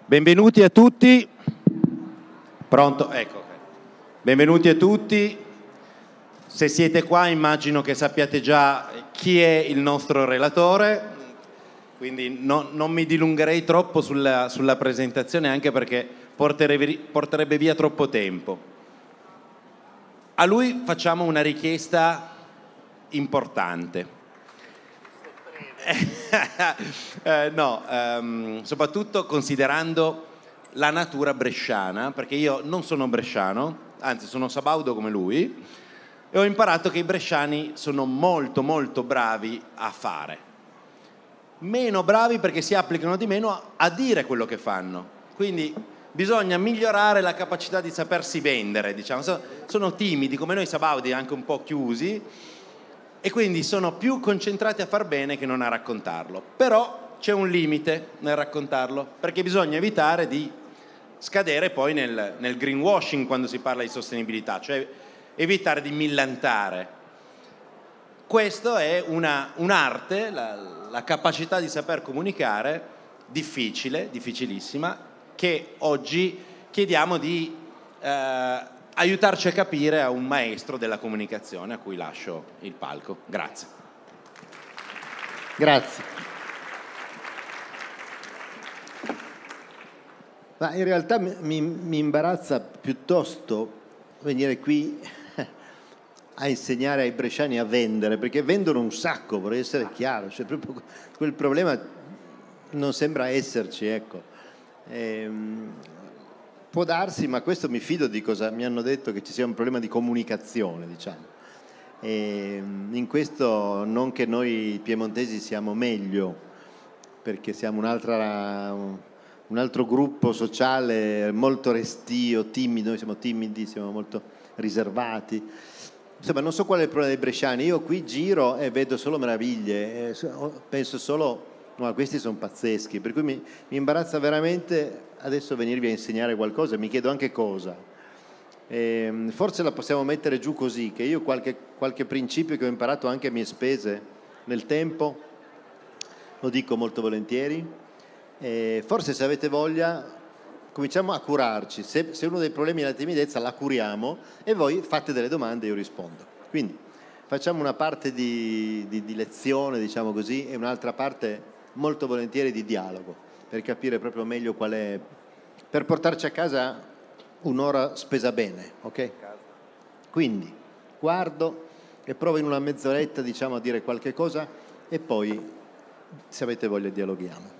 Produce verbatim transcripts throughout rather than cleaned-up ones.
Benvenuti a tutti. Pronto? Ecco. Benvenuti a tutti. Se siete qua immagino che sappiate già chi è il nostro relatore, quindi no, non mi dilungherei troppo sulla, sulla presentazione, anche perché porterebbe, porterebbe via troppo tempo. A lui facciamo una richiesta importante. eh, no, ehm, soprattutto considerando la natura bresciana, perché io non sono bresciano, anzi sono sabaudo come lui, e ho imparato che i bresciani sono molto molto bravi a fare, meno bravi perché si applicano di meno a, a dire quello che fanno, quindi bisogna migliorare la capacità di sapersi vendere, diciamo. Sono timidi come noi sabaudi, anche un po' chiusi, e quindi sono più concentrati a far bene che non a raccontarlo. Però c'è un limite nel raccontarlo, perché bisogna evitare di scadere poi nel, nel greenwashing quando si parla di sostenibilità, cioè evitare di millantare. Questo è una, un'arte, la, la capacità di saper comunicare, difficile, difficilissima, che oggi chiediamo di eh, aiutarci a capire a un maestro della comunicazione a cui lascio il palco. Grazie. Grazie. Ma in realtà mi, mi imbarazza piuttosto venire qui a insegnare ai bresciani a vendere, perché vendono un sacco, vorrei essere chiaro, cioè proprio quel problema non sembra esserci, ecco. Ehm, può darsi, ma questo mi fido di cosa mi hanno detto, che ci sia un problema di comunicazione, diciamo. E in questo non che noi piemontesi siamo meglio, perché siamo un'altra, un altro gruppo sociale molto restio, timido, noi siamo timidi, siamo molto riservati. Insomma, non so qual è il problema dei bresciani. Io qui giro e vedo solo meraviglie, penso solo, no, questi sono pazzeschi, per cui mi, mi imbarazza veramente adesso venirvi a insegnare qualcosa, mi chiedo anche cosa. E forse la possiamo mettere giù così, che io qualche, qualche principio che ho imparato anche a mie spese nel tempo, lo dico molto volentieri, e forse se avete voglia cominciamo a curarci, se, se uno dei problemi è la timidezza la curiamo e voi fate delle domande e io rispondo. Quindi facciamo una parte di, di, di lezione, diciamo così, e un'altra parte molto volentieri di dialogo, per capire proprio meglio qual è, per portarci a casa un'ora spesa bene, ok? Quindi guardo e provo in una mezz'oretta, diciamo, a dire qualche cosa e poi, se avete voglia, dialoghiamo.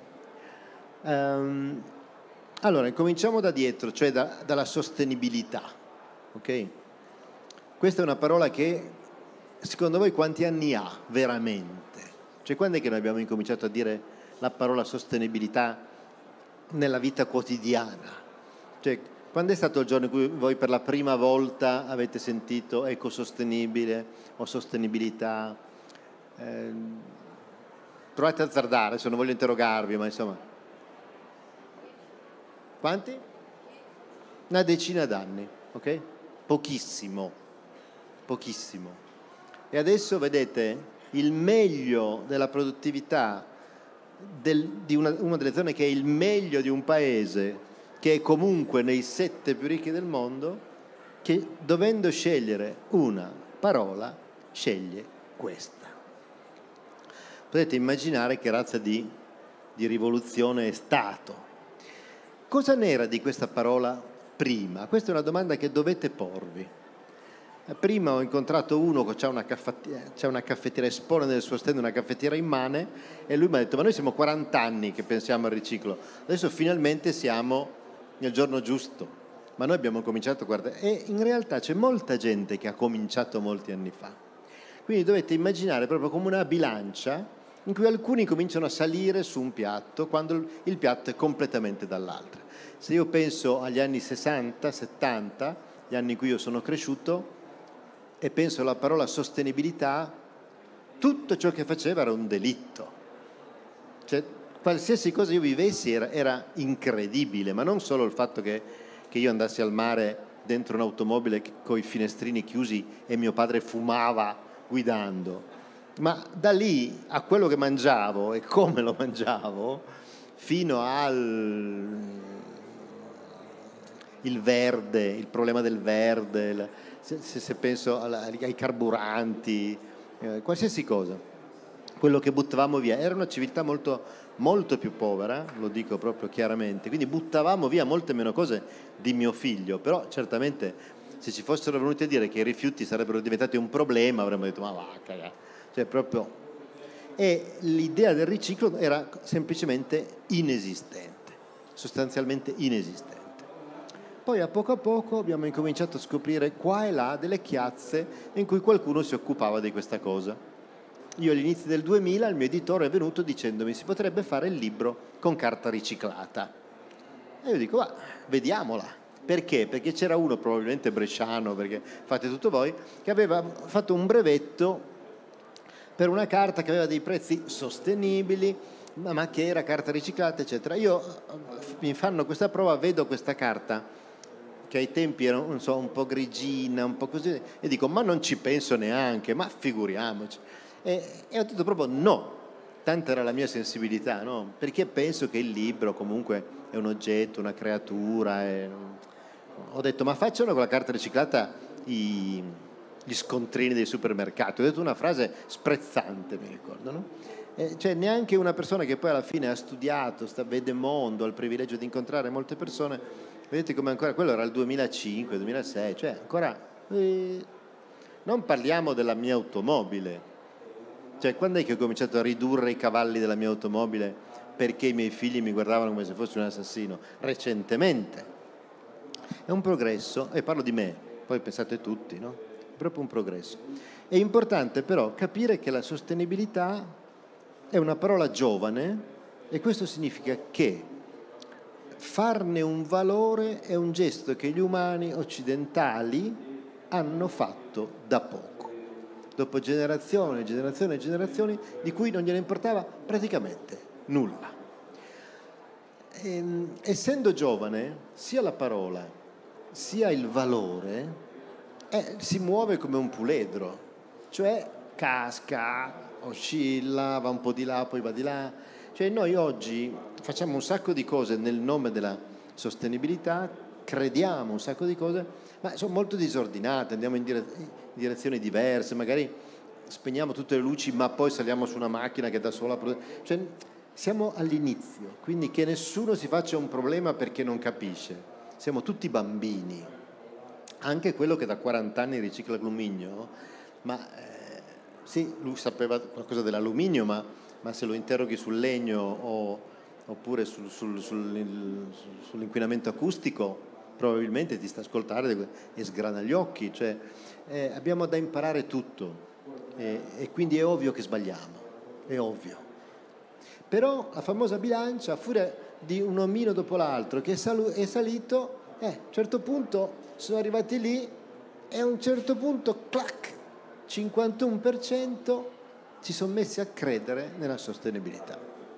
Um, allora, cominciamo da dietro, cioè da, dalla sostenibilità, ok? Questa è una parola che, secondo voi, quanti anni ha veramente? Cioè, quando è che noi abbiamo incominciato a dire la parola sostenibilità nella vita quotidiana? Cioè, quando è stato il giorno in cui voi per la prima volta avete sentito ecosostenibile o sostenibilità? Eh, provate a azzardare, se non voglio interrogarvi, ma insomma. Quanti? Una decina d'anni, ok? Pochissimo, pochissimo. E adesso vedete il meglio della produttività del, di una, una delle zone che è il meglio di un paese, che è comunque nei sette più ricchi del mondo, che dovendo scegliere una parola sceglie questa. Potete immaginare che razza di, di rivoluzione è stato. Cosa n'era di questa parola prima? Questa è una domanda che dovete porvi. Prima ho incontrato uno che c'ha una, c'ha una caffettiera, espone nel suo stand una caffettiera immane, e lui mi ha detto: ma noi siamo quaranta anni che pensiamo al riciclo, adesso finalmente siamo nel giorno giusto, ma noi abbiamo cominciato a guardare, e in realtà c'è molta gente che ha cominciato molti anni fa. Quindi dovete immaginare proprio come una bilancia in cui alcuni cominciano a salire su un piatto quando il piatto è completamente dall'altra. Se io penso agli anni sessanta, settanta, gli anni in cui io sono cresciuto, e penso alla parola sostenibilità, tutto ciò che faceva era un delitto. Cioè, qualsiasi cosa io vivessi era, era incredibile, ma non solo il fatto che, che io andassi al mare dentro un'automobile con i finestrini chiusi e mio padre fumava guidando, ma da lì a quello che mangiavo e come lo mangiavo, fino al il verde, il problema del verde, il, se, se penso alla, ai carburanti, eh, qualsiasi cosa, quello che buttavamo via. Era una civiltà molto, molto più povera, lo dico proprio chiaramente, quindi buttavamo via molte meno cose di mio figlio, però certamente se ci fossero venuti a dire che i rifiuti sarebbero diventati un problema avremmo detto ma va, cagà. Cioè proprio... E l'idea del riciclo era semplicemente inesistente, sostanzialmente inesistente. Poi a poco a poco abbiamo incominciato a scoprire qua e là delle chiazze in cui qualcuno si occupava di questa cosa. Io all'inizio del duemila il mio editore è venuto dicendomi si potrebbe fare il libro con carta riciclata. E io dico, va, vediamola. Perché? Perché c'era uno, probabilmente bresciano, perché fate tutto voi, che aveva fatto un brevetto per una carta che aveva dei prezzi sostenibili, ma che era carta riciclata, eccetera. Io mi fanno questa prova, vedo questa carta, che ai tempi era, non so, un po' grigina, un po' così, e dico, ma non ci penso neanche, ma figuriamoci. E, e ho detto proprio no, tanta era la mia sensibilità, no? Perché penso che il libro comunque è un oggetto, una creatura. È... Ho detto, ma facciano con la carta riciclata i... gli scontrini dei supermercati. Ho detto una frase sprezzante, mi ricordo, no? Eh, cioè neanche una persona che poi alla fine ha studiato, sta, vede mondo, ha il privilegio di incontrare molte persone, vedete come ancora, quello era il duemilacinque, duemilasei, cioè ancora, eh, non parliamo della mia automobile, cioè quando è che ho cominciato a ridurre i cavalli della mia automobile perché i miei figli mi guardavano come se fossi un assassino? Recentemente. È un progresso, e parlo di me, poi pensate tutti, no? Proprio un progresso. È importante però capire che la sostenibilità è una parola giovane e questo significa che farne un valore è un gesto che gli umani occidentali hanno fatto da poco, dopo generazioni e generazioni e generazioni di cui non gliene importava praticamente nulla. E, essendo giovane, sia la parola sia il valore Eh, si muove come un puledro, cioè casca, oscilla, va un po' di là, poi va di là. Cioè noi oggi facciamo un sacco di cose nel nome della sostenibilità, crediamo un sacco di cose, ma sono molto disordinate, andiamo in, dire- in direzioni diverse, magari spegniamo tutte le luci ma poi saliamo su una macchina che da sola... Produ- cioè siamo all'inizio, quindi che nessuno si faccia un problema perché non capisce, siamo tutti bambini. Anche quello che da quaranta anni ricicla alluminio, ma eh, sì, lui sapeva qualcosa dell'alluminio, ma, ma se lo interroghi sul legno o, oppure sul, sul, sul, sull'inquinamento acustico, probabilmente ti sta a ascoltare e sgrana gli occhi. Cioè, eh, abbiamo da imparare tutto e, e quindi è ovvio che sbagliamo, è ovvio. Però la famosa bilancia, a furia di un omino dopo l'altro che è, sal- è salito, eh, a un certo punto sono arrivati lì e a un certo punto, clac, cinquantuno per cento si sono messi a credere nella sostenibilità.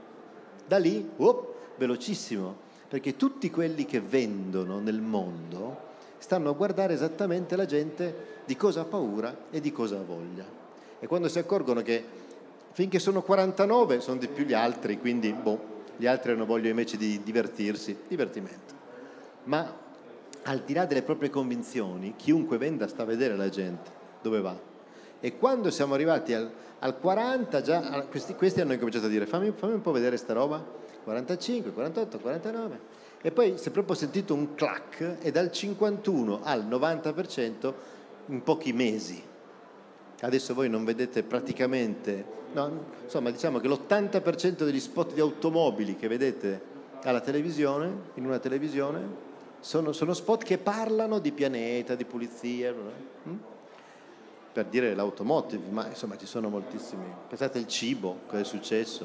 Da lì, oh, velocissimo, perché tutti quelli che vendono nel mondo stanno a guardare esattamente la gente di cosa ha paura e di cosa ha voglia. E quando si accorgono che finché sono quarantanove sono di più gli altri, quindi boh, gli altri hanno voglia invece di divertirsi, divertimento. Ma al di là delle proprie convinzioni, chiunque venda sta a vedere la gente dove va. E quando siamo arrivati al, al quaranta, già questi, questi hanno cominciato a dire fammi, fammi un po' vedere sta roba, quarantacinque, quarantotto, quarantanove, e poi si è proprio sentito un clac, e dal cinquantuno al novanta per cento in pochi mesi. Adesso voi non vedete praticamente, no, insomma diciamo che l'ottanta per cento degli spot di automobili che vedete alla televisione, in una televisione, Sono, sono spot che parlano di pianeta, di pulizia, hm? Per dire l'automotive, ma insomma ci sono moltissimi. Pensate al cibo, cosa è successo.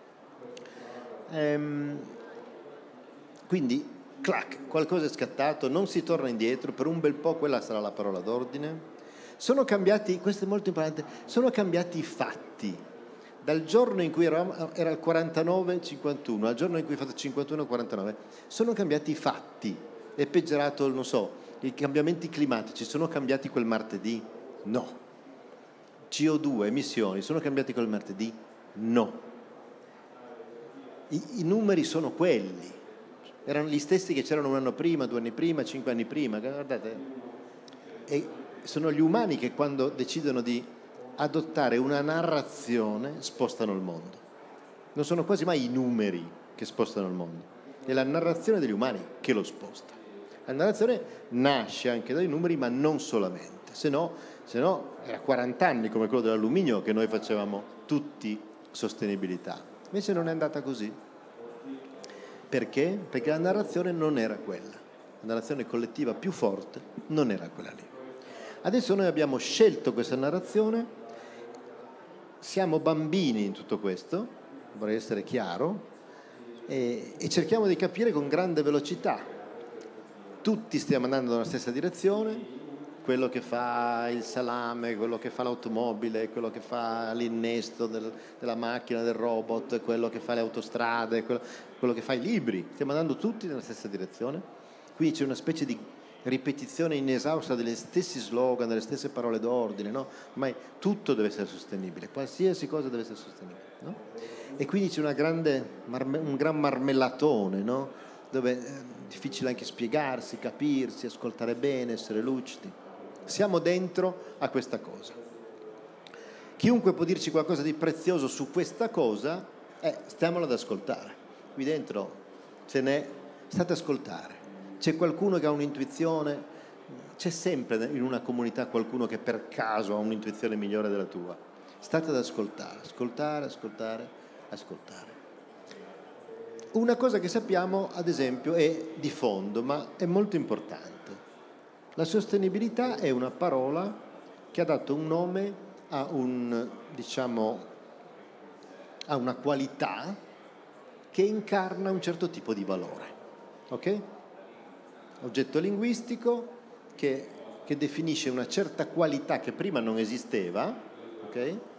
Ehm, quindi, clac, qualcosa è scattato, non si torna indietro, per un bel po' quella sarà la parola d'ordine. Sono cambiati, questo è molto importante, sono cambiati i fatti. Dal giorno in cui eravamo, era il quarantanove cinquantuno, al giorno in cui è fatto cinquantuno quarantanove, sono cambiati i fatti. È peggiorato, non so, i cambiamenti climatici sono cambiati quel martedì? No. C O due, emissioni, sono cambiati quel martedì? No. I, i numeri sono quelli. erano gli stessi che c'erano un anno prima, due anni prima, cinque anni prima, guardate, e sono gli umani che quando decidono di adottare una narrazione spostano il mondo. Non sono quasi mai i numeri che spostano il mondo, è la narrazione degli umani che lo sposta. La narrazione nasce anche dai numeri, ma non solamente, se no, se no era quaranta anni come quello dell'alluminio che noi facevamo tutti sostenibilità. Invece non è andata così. Perché? Perché la narrazione non era quella. La narrazione collettiva più forte non era quella lì. Adesso noi abbiamo scelto questa narrazione, siamo bambini in tutto questo, vorrei essere chiaro, e, e cerchiamo di capire con grande velocità. Tutti stiamo andando nella stessa direzione, quello che fa il salame, quello che fa l'automobile, quello che fa l'innesto del, della macchina, del robot, quello che fa le autostrade, quello, quello che fa i libri. Stiamo andando tutti nella stessa direzione. Quindi c'è una specie di ripetizione inesausta degli stessi slogan, delle stesse parole d'ordine, no? Ormai tutto deve essere sostenibile, qualsiasi cosa deve essere sostenibile, no? E quindi c'è una grande, un gran marmellatone, no? Dove è difficile anche spiegarsi, capirsi, ascoltare bene, essere lucidi. Siamo dentro a questa cosa. Chiunque può dirci qualcosa di prezioso su questa cosa, eh, stiamolo ad ascoltare. Qui dentro ce n'è, state ad ascoltare. C'è qualcuno che ha un'intuizione, c'è sempre in una comunità qualcuno che per caso ha un'intuizione migliore della tua. State ad ascoltare, ascoltare, ascoltare, ascoltare. Una cosa che sappiamo, ad esempio, è di fondo, ma è molto importante. La sostenibilità è una parola che ha dato un nome a un, diciamo, a una qualità che incarna un certo tipo di valore. Ok? Oggetto linguistico che, che definisce una certa qualità che prima non esisteva, ok?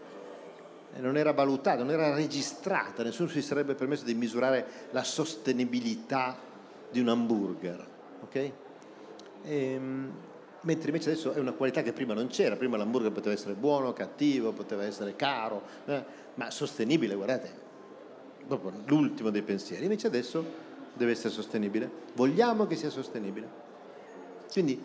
E non era valutata, non era registrata, nessuno si sarebbe permesso di misurare la sostenibilità di un hamburger, ok? E, mentre invece adesso è una qualità che prima non c'era, prima l'hamburger poteva essere buono, cattivo, poteva essere caro, eh, ma sostenibile, guardate, proprio l'ultimo dei pensieri. Invece adesso deve essere sostenibile, vogliamo che sia sostenibile. Quindi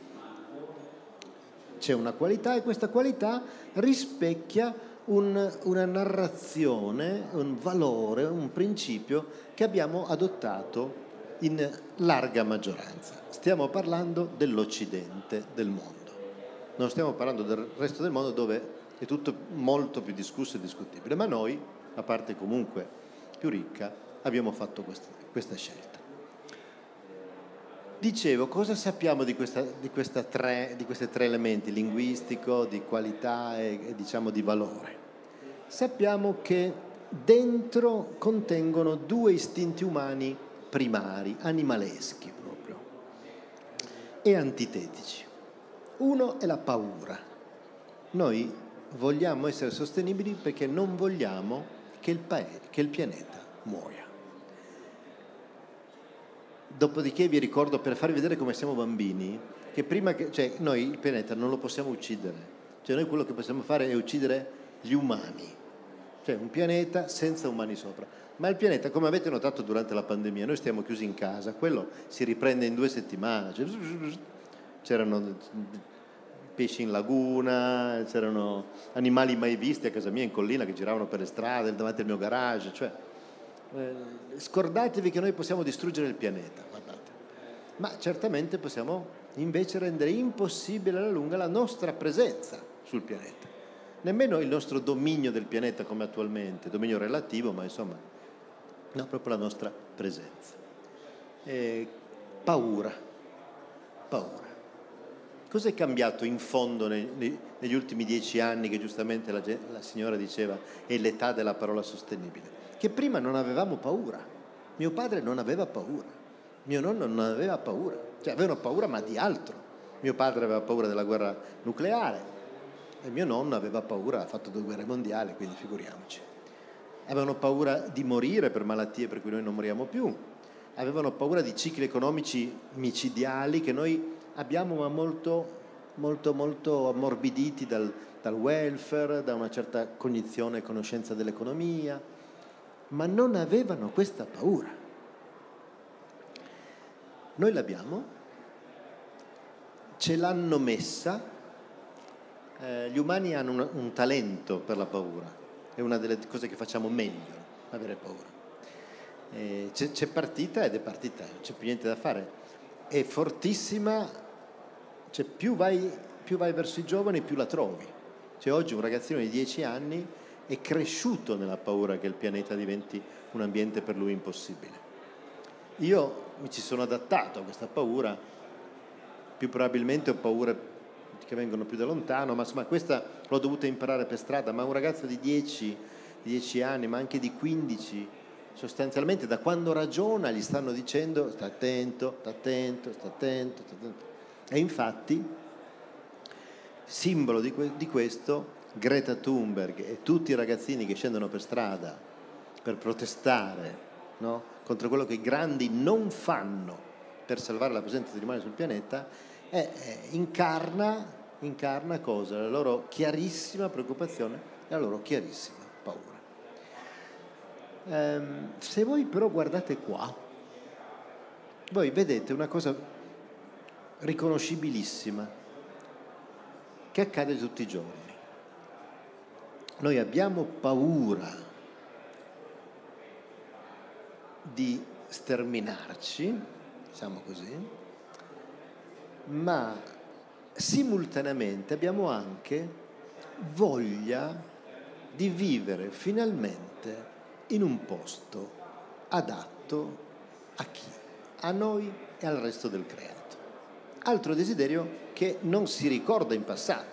c'è una qualità e questa qualità rispecchia un, una narrazione, un valore, un principio che abbiamo adottato in larga maggioranza. Stiamo parlando dell'Occidente del mondo, non stiamo parlando del resto del mondo dove è tutto molto più discusso e discutibile, ma noi, la parte comunque più ricca, abbiamo fatto questa, questa scelta. Dicevo, cosa sappiamo di, questa, di, questa tre, di questi tre elementi, linguistico, di qualità e, e diciamo di valore? Sappiamo che dentro contengono due istinti umani primari, animaleschi proprio, e antitetici. Uno è la paura. Noi vogliamo essere sostenibili perché non vogliamo che il paese, che il pianeta muoia. Dopodiché vi ricordo, per farvi vedere come siamo bambini, che prima che, cioè noi il pianeta non lo possiamo uccidere, cioè noi quello che possiamo fare è uccidere gli umani, cioè un pianeta senza umani sopra. Ma il pianeta, come avete notato durante la pandemia, noi stiamo chiusi in casa, quello si riprende in due settimane, cioè, c'erano pesci in laguna, c'erano animali mai visti a casa mia in collina che giravano per le strade davanti al mio garage, cioè eh, scordatevi che noi possiamo distruggere il pianeta, guardate. Ma certamente possiamo invece rendere impossibile alla lunga la nostra presenza sul pianeta, nemmeno il nostro dominio del pianeta come attualmente, dominio relativo, ma insomma no, proprio la nostra presenza. E paura, paura. Cos'è cambiato in fondo nei, nei, negli ultimi dieci anni, che giustamente la, la signora diceva è l'età della parola sostenibile? Che prima non avevamo paura. Mio padre non aveva paura, mio nonno non aveva paura, cioè avevano paura ma di altro. Mio padre aveva paura della guerra nucleare e mio nonno aveva paura, ha fatto due guerre mondiali, quindi figuriamoci. Avevano paura di morire per malattie per cui noi non moriamo più, avevano paura di cicli economici micidiali che noi abbiamo ma molto, molto, molto ammorbiditi dal, dal welfare, da una certa cognizione e conoscenza dell'economia, ma non avevano questa paura. Noi l'abbiamo, ce l'hanno messa, eh, gli umani hanno un, un talento per la paura, è una delle cose che facciamo meglio, avere paura. Eh, c'è, c'è partita ed è partita, non c'è più niente da fare, è fortissima, cioè più vai, più vai verso i giovani più la trovi. Cioè oggi un ragazzino di dieci anni è cresciuto nella paura che il pianeta diventi un ambiente per lui impossibile. Io mi ci sono adattato a questa paura, più probabilmente ho paure che vengono più da lontano, ma insomma questa l'ho dovuta imparare per strada. Ma un ragazzo di dieci, dieci anni, ma anche di quindici, sostanzialmente da quando ragiona gli stanno dicendo sta attento, sta attento, sta attento, sta attento. E infatti, simbolo di, que- di questo, Greta Thunberg e tutti i ragazzini che scendono per strada per protestare, no? Contro quello che i grandi non fanno per salvare la presenza degli umani sul pianeta, è, è, incarna, incarna cosa? La loro chiarissima preoccupazione e la loro chiarissima paura. Ehm, se voi però guardate qua, voi vedete una cosa riconoscibilissima che accade tutti i giorni. Noi abbiamo paura di sterminarci, diciamo così, ma simultaneamente abbiamo anche voglia di vivere finalmente in un posto adatto a chi? A noi e al resto del creato. Altro desiderio che non si ricorda in passato.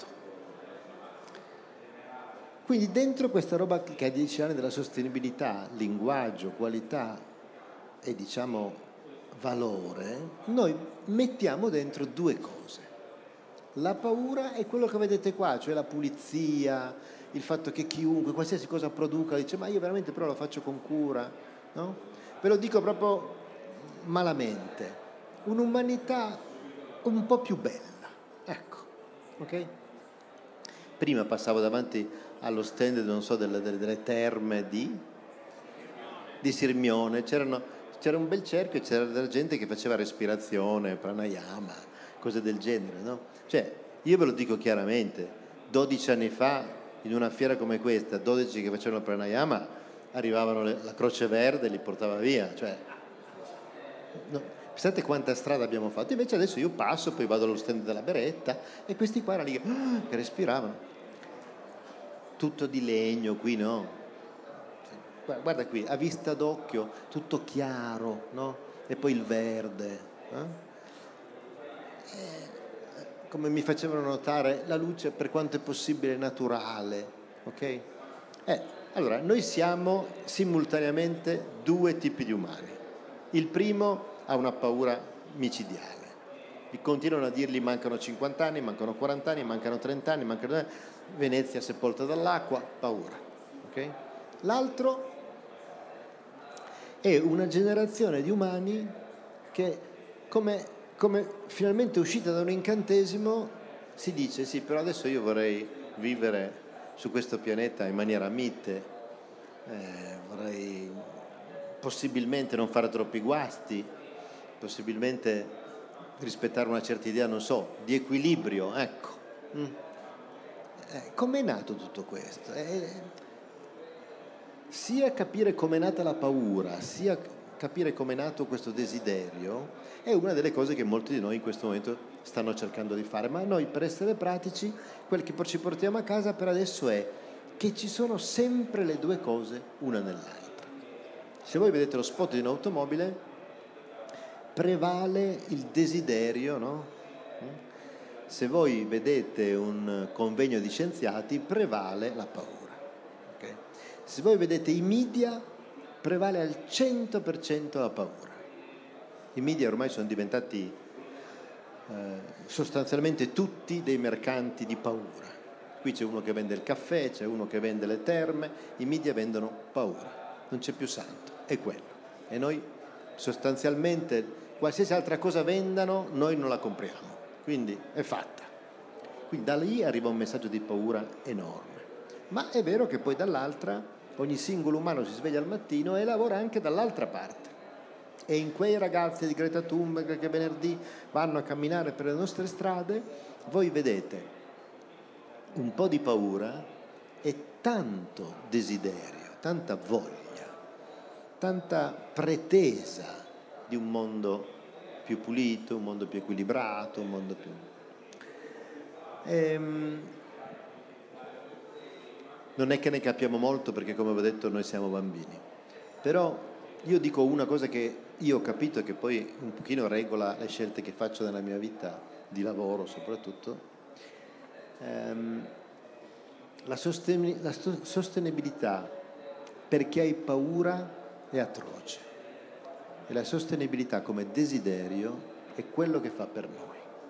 Quindi dentro questa roba che ha dieci anni della sostenibilità, linguaggio, qualità e diciamo valore, noi mettiamo dentro due cose. La paura è quello che vedete qua, cioè la pulizia, il fatto che chiunque, qualsiasi cosa produca, dice ma io veramente però lo faccio con cura, no? Ve lo dico proprio malamente, un'umanità un po' più bella, ecco, ok? Prima passavo davanti allo stand, non so, delle, delle, delle terme di, di Sirmione, c'erano, c'era un bel cerchio e c'era della gente che faceva respirazione, pranayama, cose del genere, no? Cioè, io ve lo dico chiaramente, dodici anni fa, in una fiera come questa, dodici che facevano pranayama, arrivavano le, la Croce Verde e li portava via, cioè, no, pensate quanta strada abbiamo fatto. Invece adesso io passo, poi vado allo stand della beretta e questi qua erano lì che, che respiravano. Tutto di legno qui, no? Guarda qui, a vista d'occhio, tutto chiaro, no? E poi il verde. Eh? E, come mi facevano notare, la luce per quanto è possibile naturale, ok? Eh, allora, noi siamo simultaneamente due tipi di umani. Il primo ha una paura micidiale. Vi continuano a dirgli mancano cinquanta anni, mancano quaranta anni, mancano trenta anni, mancano... Venezia sepolta dall'acqua, paura. Okay? L'altro è una generazione di umani che, come, come finalmente uscita da un incantesimo, si dice sì, però adesso io vorrei vivere su questo pianeta in maniera mite, eh, vorrei possibilmente non fare troppi guasti, possibilmente rispettare una certa idea, non so, di equilibrio, ecco. Mm. Eh, com'è nato tutto questo? Eh, sia capire com'è nata la paura, sia capire com'è nato questo desiderio è una delle cose che molti di noi in questo momento stanno cercando di fare, ma noi, per essere pratici, quel che ci portiamo a casa per adesso è che ci sono sempre le due cose una nell'altra. Se voi vedete lo spot di un'automobile, prevale il desiderio, no? Se voi vedete un convegno di scienziati, prevale la paura. Okay? Se voi vedete i media, prevale al cento per cento la paura. I media ormai sono diventati eh, sostanzialmente tutti dei mercanti di paura. Qui c'è uno che vende il caffè, c'è uno che vende le terme, i media vendono paura. Non c'è più santo, è quello. E noi sostanzialmente, qualsiasi altra cosa vendano, noi non la compriamo. Quindi è fatta. Quindi da lì arriva un messaggio di paura enorme. Ma è vero che poi dall'altra ogni singolo umano si sveglia al mattino e lavora anche dall'altra parte. E in quei ragazzi di Greta Thunberg che venerdì vanno a camminare per le nostre strade, voi vedete un po' di paura e tanto desiderio, tanta voglia, tanta pretesa di un mondo più pulito, un mondo più equilibrato, un mondo più... Ehm, non è che ne capiamo molto perché, come vi ho detto, noi siamo bambini, però io dico una cosa che io ho capito e che poi un pochino regola le scelte che faccio nella mia vita di lavoro soprattutto. Ehm, la, sosten- la sostenibilità per chi hai paura è atroce e la sostenibilità come desiderio è quello che fa per noi.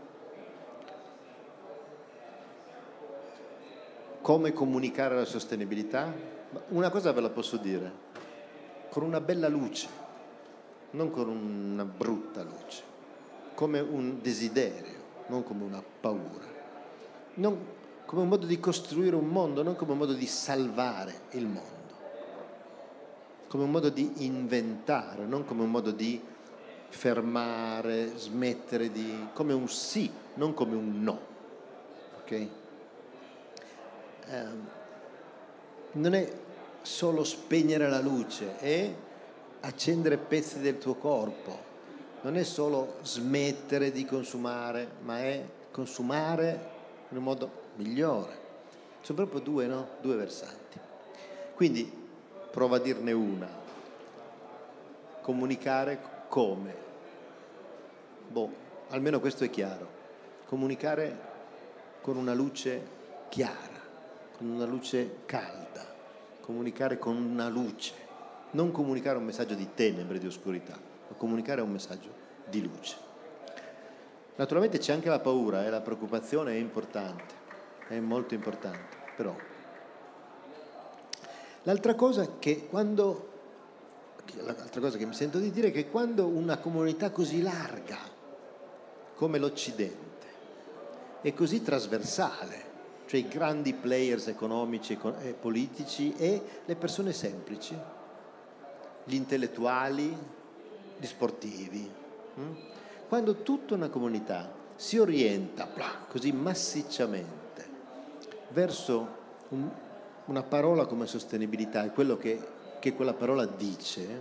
Come comunicare la sostenibilità? Una cosa ve la posso dire, con una bella luce, non con una brutta luce, come un desiderio, non come una paura, non come un modo di costruire un mondo, non come un modo di salvare il mondo, come un modo di inventare, non come un modo di fermare, smettere di... come un sì, non come un no, ok? Eh, non è solo spegnere la luce, è accendere pezzi del tuo corpo, non è solo smettere di consumare, ma è consumare in un modo migliore. Sono proprio due, no? Due versanti. Quindi prova a dirne una. Comunicare come? Boh, almeno questo è chiaro. Comunicare con una luce chiara, con una luce calda, comunicare con una luce, non comunicare un messaggio di tenebre, di oscurità, ma comunicare un messaggio di luce. Naturalmente c'è anche la paura e eh? la preoccupazione è importante, è molto importante, però l'altra cosa che quando l'altra cosa che mi sento di dire è che quando una comunità così larga come l'Occidente è così trasversale, cioè i grandi players economici e politici e le persone semplici, gli intellettuali, gli sportivi, quando tutta una comunità si orienta così massicciamente verso un, una parola come sostenibilità e quello che, che quella parola dice,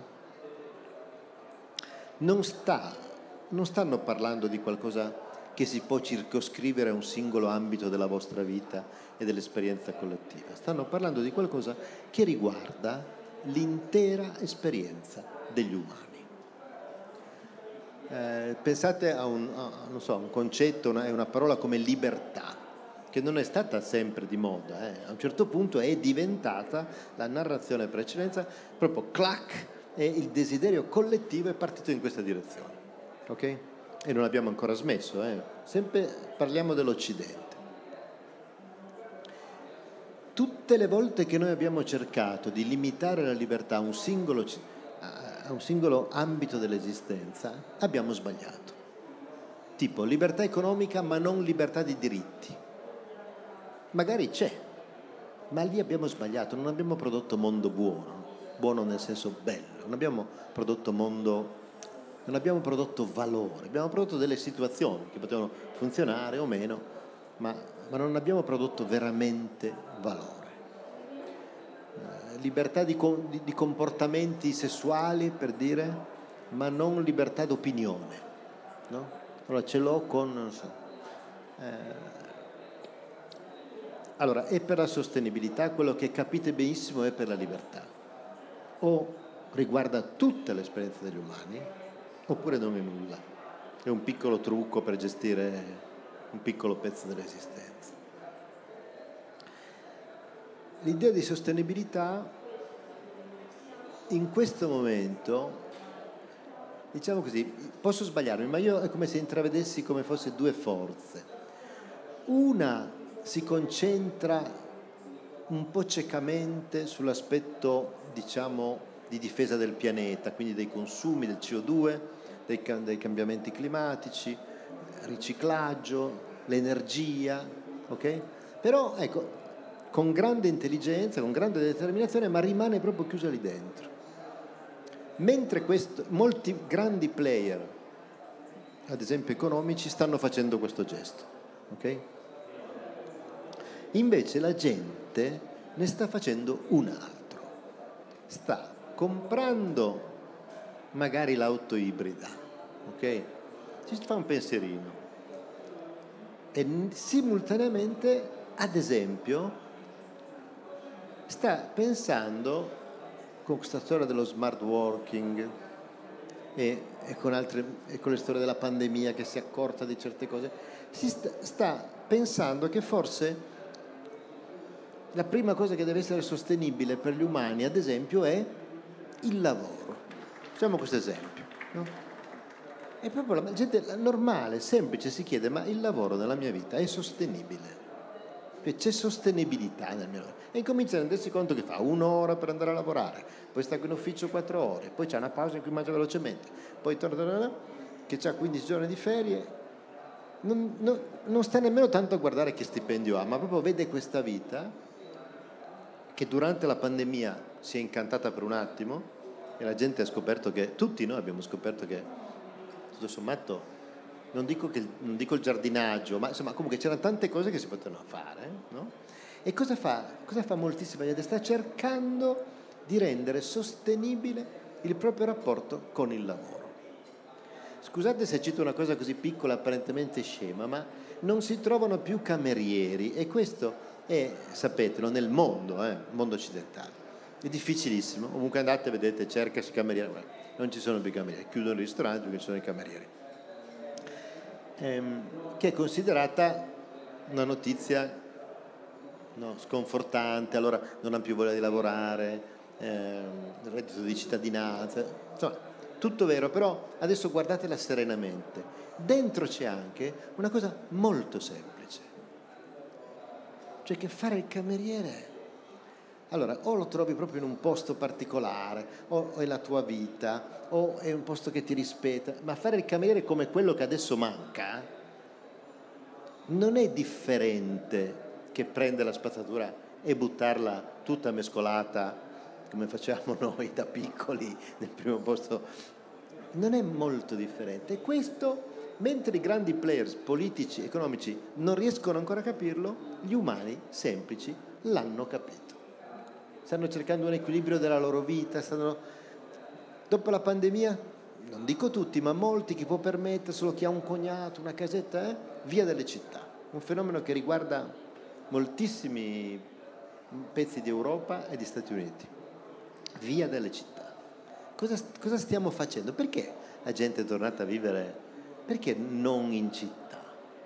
non, sta, non stanno parlando di qualcosa che si può circoscrivere a un singolo ambito della vostra vita e dell'esperienza collettiva. Stanno parlando di qualcosa che riguarda l'intera esperienza degli umani. Eh, pensate a un, a, non so, un concetto, una, una parola come libertà, che non è stata sempre di moda. Eh. A un certo punto è diventata la narrazione per eccellenza, proprio clac, e il desiderio collettivo è partito in questa direzione. Ok? E non abbiamo ancora smesso, eh. Sempre parliamo dell'Occidente. Tutte le volte che noi abbiamo cercato di limitare la libertà a un singolo, a un singolo ambito dell'esistenza, abbiamo sbagliato. Tipo libertà economica ma non libertà di diritti. Magari c'è, ma lì abbiamo sbagliato, non abbiamo prodotto mondo buono, buono nel senso bello, non abbiamo prodotto mondo... Non abbiamo prodotto valore, abbiamo prodotto delle situazioni che potevano funzionare o meno, ma, ma non abbiamo prodotto veramente valore. Eh, libertà di, di, di comportamenti sessuali, per dire, ma non libertà d'opinione. No? Allora ce l'ho con... Non so, eh, allora, è per la sostenibilità, quello che capite benissimo è per la libertà. O riguarda tutte le esperienze degli umani, oppure non è nulla, è un piccolo trucco per gestire un piccolo pezzo dell'esistenza. L'idea di sostenibilità in questo momento, diciamo così, posso sbagliarmi, ma io è come se intravedessi come fosse due forze. Una si concentra un po' ciecamente sull'aspetto, diciamo, di difesa del pianeta, quindi dei consumi del C O due, dei, dei cambiamenti climatici, riciclaggio, l'energia, ok? Però ecco, con grande intelligenza, con grande determinazione, ma rimane proprio chiusa lì dentro. Mentre questo, molti grandi player, ad esempio economici, stanno facendo questo gesto, ok? Invece la gente ne sta facendo un altro, sta comprando magari l'auto ibrida, ok? Ci fa un pensierino e simultaneamente, ad esempio, sta pensando con questa storia dello smart working e, e, con altre, e con le storie della pandemia che si è accorta di certe cose, si sta, sta pensando che forse la prima cosa che deve essere sostenibile per gli umani, ad esempio, è il lavoro. Facciamo questo esempio, no? È proprio la gente normale, semplice, si chiede: ma il lavoro nella mia vita è sostenibile? C'è sostenibilità nel mio lavoro? E incomincia a rendersi conto che fa un'ora per andare a lavorare, poi sta qui in ufficio quattro ore, poi c'è una pausa in cui mangia velocemente, poi torna, che c'ha quindici giorni di ferie, non, non, non sta nemmeno tanto a guardare che stipendio ha, ma proprio vede questa vita che durante la pandemia si è incantata per un attimo e la gente ha scoperto che, tutti noi abbiamo scoperto che tutto sommato, non dico, che, non dico il giardinaggio, ma insomma comunque c'erano tante cose che si potevano fare, no? E cosa fa? Cosa fa moltissima gente? Sta cercando di rendere sostenibile il proprio rapporto con il lavoro. Scusate se cito una cosa così piccola, apparentemente scema, ma non si trovano più camerieri, e questo è, sapetelo, nel mondo, eh, mondo occidentale. È difficilissimo, ovunque andate vedete, cercasi camerieri, non ci sono più camerieri, chiudono i ristoranti perché ci sono i camerieri. Ehm, che è considerata una notizia, no, sconfortante, allora non hanno più voglia di lavorare, ehm, il reddito di cittadinanza, insomma, tutto vero, però adesso guardatela serenamente. Dentro c'è anche una cosa molto semplice, cioè che fare il cameriere, allora, o lo trovi proprio in un posto particolare, o è la tua vita, o è un posto che ti rispetta, ma fare il cameriere come quello che adesso manca non è differente che prendere la spazzatura e buttarla tutta mescolata come facevamo noi da piccoli nel primo posto. Non è molto differente. E questo, mentre i grandi players politici, economici non riescono ancora a capirlo, gli umani semplici l'hanno capito. Stanno cercando un equilibrio della loro vita, stanno... Dopo la pandemia, non dico tutti, ma molti, chi può permetterselo, chi ha un cognato, una casetta, eh? Via delle città. Un fenomeno che riguarda moltissimi pezzi di Europa e di Stati Uniti. Via delle città. Cosa, cosa stiamo facendo? Perché la gente è tornata a vivere? Perché non in città?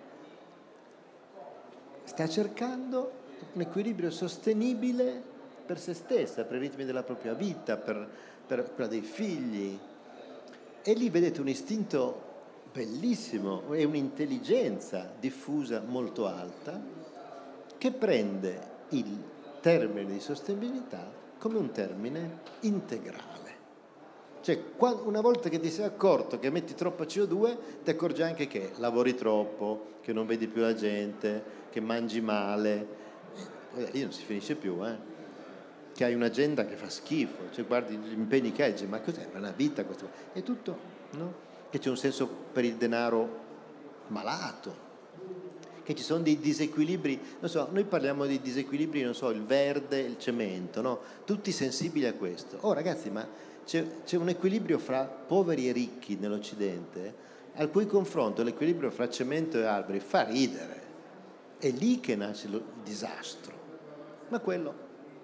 Sta cercando un equilibrio sostenibile per se stessa, per i ritmi della propria vita, per, per quella dei figli. E lì vedete un istinto bellissimo e un'intelligenza diffusa molto alta che prende il termine di sostenibilità come un termine integrale. Cioè, una volta che ti sei accorto che metti troppa C O due, ti accorgi anche che lavori troppo, che non vedi più la gente, che mangi male. Poi da lì non si finisce più, eh? Che hai un'agenda che fa schifo, cioè guardi gli impegni che hai, dici, ma cos'è? È una vita questo? È tutto, no? Che c'è un senso per il denaro malato, che ci sono dei disequilibri, non so, noi parliamo di disequilibri, non so, il verde, il cemento, no? Tutti sensibili a questo. Oh ragazzi, ma c'è, c'è un equilibrio fra poveri e ricchi nell'Occidente, al cui confronto l'equilibrio fra cemento e alberi fa ridere. È lì che nasce il disastro. Ma quello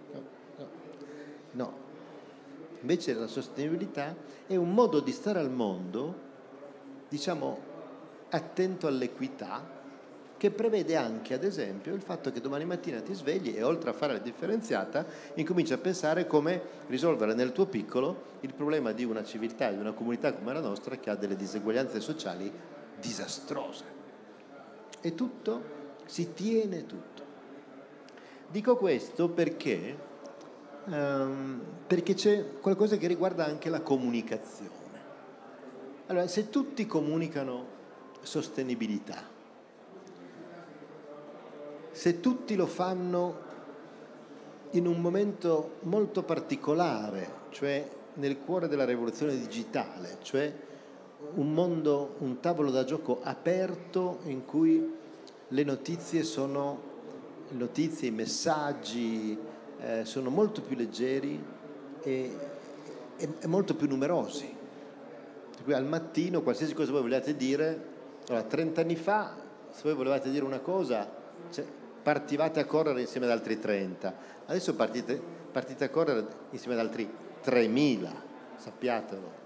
no, invece la sostenibilità è un modo di stare al mondo, diciamo, attento all'equità, che prevede anche, ad esempio, il fatto che domani mattina ti svegli e oltre a fare la differenziata, incominci a pensare come risolvere nel tuo piccolo il problema di una civiltà, di una comunità come la nostra che ha delle diseguaglianze sociali disastrose. E tutto, si tiene tutto. Dico questo perché... Um, perché c'è qualcosa che riguarda anche la comunicazione. Allora, se tutti comunicano sostenibilità, se tutti lo fanno in un momento molto particolare, cioè nel cuore della rivoluzione digitale, cioè un mondo, un tavolo da gioco aperto in cui le notizie sono, notizie, i messaggi eh, sono molto più leggeri e, e, e molto più numerosi. Al mattino, qualsiasi cosa voi vogliate dire, allora, trenta anni fa, se voi volevate dire una cosa, cioè, partivate a correre insieme ad altri trenta, adesso partite, partite a correre insieme ad altri tremila, sappiatelo.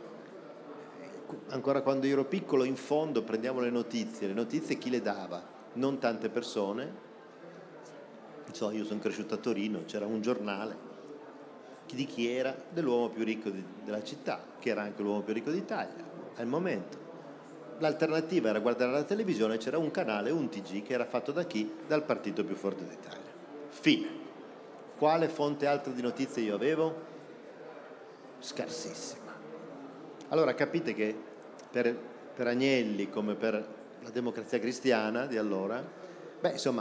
Ancora quando io ero piccolo, in fondo prendiamo le notizie, le notizie chi le dava? Non tante persone. So, io sono cresciuto a Torino, c'era un giornale di chi era? Dell'uomo più ricco di, della città, che era anche l'uomo più ricco d'Italia al momento. L'alternativa era guardare la televisione, c'era un canale, un T G, che era fatto da chi? Dal partito più forte d'Italia. Fine. Quale fonte altra di notizie io avevo? Scarsissima. Allora capite che per, per Agnelli, come per la Democrazia Cristiana di allora, beh, insomma,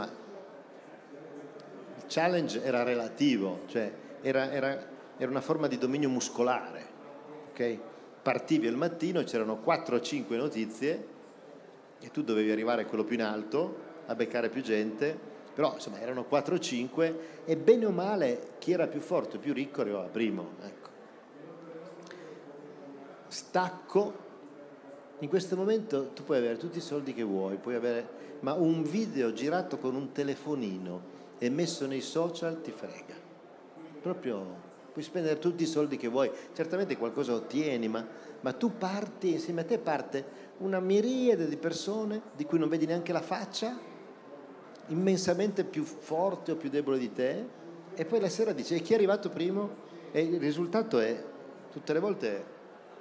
il challenge era relativo, cioè era, era, era una forma di dominio muscolare, ok? Partivi al mattino, c'erano quattro o cinque notizie e tu dovevi arrivare a quello più in alto, a beccare più gente, però insomma erano quattro o cinque e bene o male chi era più forte, più ricco arrivava primo, ecco. Stacco, in questo momento tu puoi avere tutti i soldi che vuoi, puoi avere, ma un video girato con un telefonino e messo nei social ti frega, proprio puoi spendere tutti i soldi che vuoi, certamente qualcosa ottieni, ma, ma tu parti, insieme a te parte una miriade di persone di cui non vedi neanche la faccia, immensamente più forte o più debole di te, e poi la sera dici, e chi è arrivato primo? E il risultato è, tutte le volte,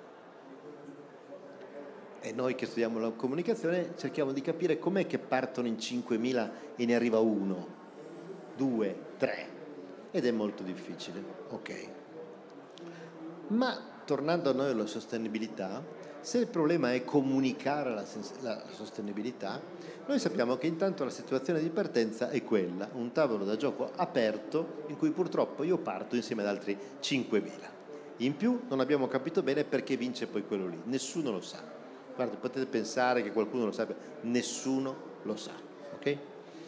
e noi che studiamo la comunicazione cerchiamo di capire com'è che partono in cinquemila e ne arriva uno, due, tre, ed è molto difficile, ok. Ma tornando a noi alla sostenibilità, se il problema è comunicare la, la, la sostenibilità, noi sappiamo che intanto la situazione di partenza è quella, un tavolo da gioco aperto in cui purtroppo io parto insieme ad altri cinquemila. In più non abbiamo capito bene perché vince poi quello lì, nessuno lo sa. Guarda, potete pensare che qualcuno lo sappia, nessuno lo sa, ok?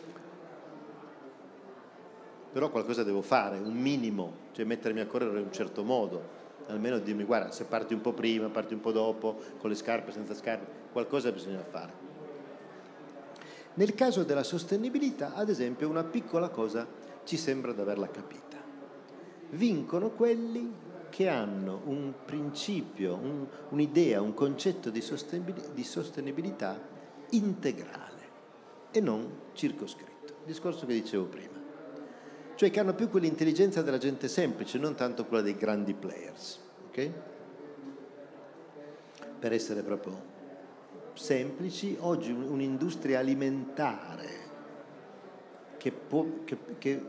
Però qualcosa devo fare, un minimo, cioè mettermi a correre in un certo modo, almeno dirmi, guarda, se parti un po' prima, parti un po' dopo, con le scarpe, senza scarpe, qualcosa bisogna fare. Nel caso della sostenibilità, ad esempio, una piccola cosa ci sembra di averla capita. Vincono quelli che hanno un principio, un, un'idea, un concetto di sostenibilità, di sostenibilità integrale e non circoscritto. Il discorso che dicevo prima. Cioè che hanno più quell'intelligenza della gente semplice, non tanto quella dei grandi players, ok? Per essere proprio semplici, oggi un'industria alimentare che, può, che, che,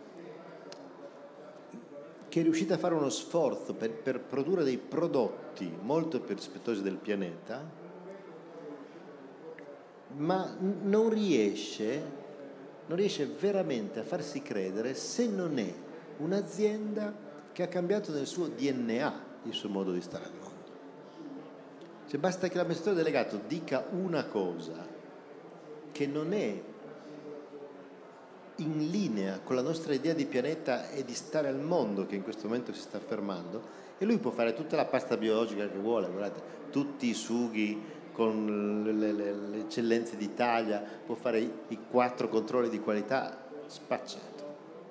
che è riuscita a fare uno sforzo per, per produrre dei prodotti molto più rispettosi del pianeta, ma non riesce... non riesce veramente a farsi credere se non è un'azienda che ha cambiato nel suo D N A il suo modo di stare al mondo. Cioè basta che l'amministratore delegato dica una cosa che non è in linea con la nostra idea di pianeta e di stare al mondo che in questo momento si sta affermando, e lui può fare tutta la pasta biologica che vuole, guardate, tutti i sughi con le, le, le eccellenze d'Italia, può fare i, i quattro controlli di qualità, spacciato.